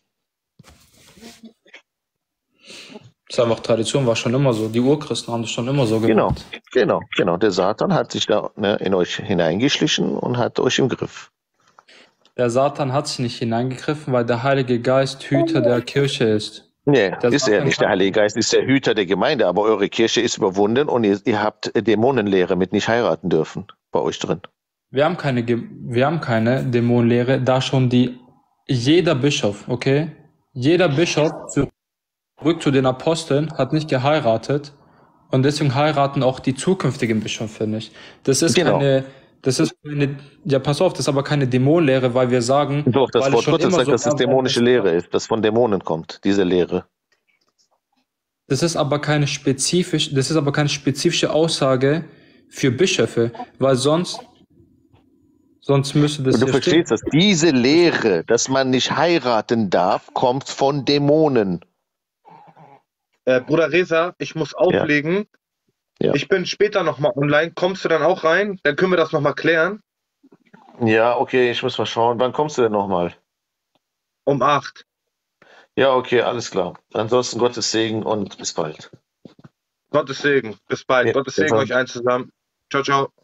Speaker 6: Das ist einfach Tradition, war schon immer so. Die Urchristen haben das schon immer so gemacht.
Speaker 3: Genau. Der Satan hat sich da in euch hineingeschlichen und hat euch im Griff.
Speaker 6: Der Satan hat sich nicht hineingegriffen, weil der Heilige Geist Hüter der Kirche ist.
Speaker 3: Nee,
Speaker 6: Der
Speaker 3: ist er
Speaker 6: Satan
Speaker 3: nicht. Der
Speaker 6: kann-
Speaker 3: Heilige Geist ist der Hüter der Gemeinde, aber eure Kirche ist überwunden und ihr habt Dämonenlehre mit nicht heiraten dürfen bei euch drin.
Speaker 6: Wir haben keine Dämonenlehre, da schon jeder Bischof, okay? Jeder Bischof, zurück zu den Aposteln, hat nicht geheiratet und deswegen heiraten auch die zukünftigen Bischöfe nicht. Das ist
Speaker 3: Genau.
Speaker 6: Das ist keine, ja, pass auf, das ist aber keine Dämonenlehre, weil wir sagen,
Speaker 3: Doch, das
Speaker 6: weil es
Speaker 3: Wort
Speaker 6: schon
Speaker 3: Gottes
Speaker 6: immer
Speaker 3: sagt,
Speaker 6: so
Speaker 3: dass es
Speaker 6: war,
Speaker 3: dämonische Lehre ist, das von Dämonen kommt, diese Lehre.
Speaker 6: das ist aber keine spezifische Aussage für Bischöfe, weil sonst müsste das
Speaker 3: Und du
Speaker 6: ja
Speaker 3: verstehst
Speaker 6: stehen.
Speaker 3: das, diese Lehre, dass man nicht heiraten darf, kommt von Dämonen.
Speaker 2: Bruder Reza, ich muss auflegen.
Speaker 3: Ja.
Speaker 2: Ich bin später nochmal online. Kommst du dann auch rein? Dann können wir das nochmal klären.
Speaker 3: Ja, okay, ich muss mal schauen. Wann kommst du denn nochmal?
Speaker 2: Um 8.
Speaker 3: Ja, okay, alles klar. Ansonsten Gottes Segen und bis bald.
Speaker 2: Gottes Segen. Bis bald.
Speaker 3: Ja,
Speaker 2: Gottes
Speaker 3: bis
Speaker 2: Segen
Speaker 3: dann.
Speaker 2: euch allen zusammen. Ciao, ciao.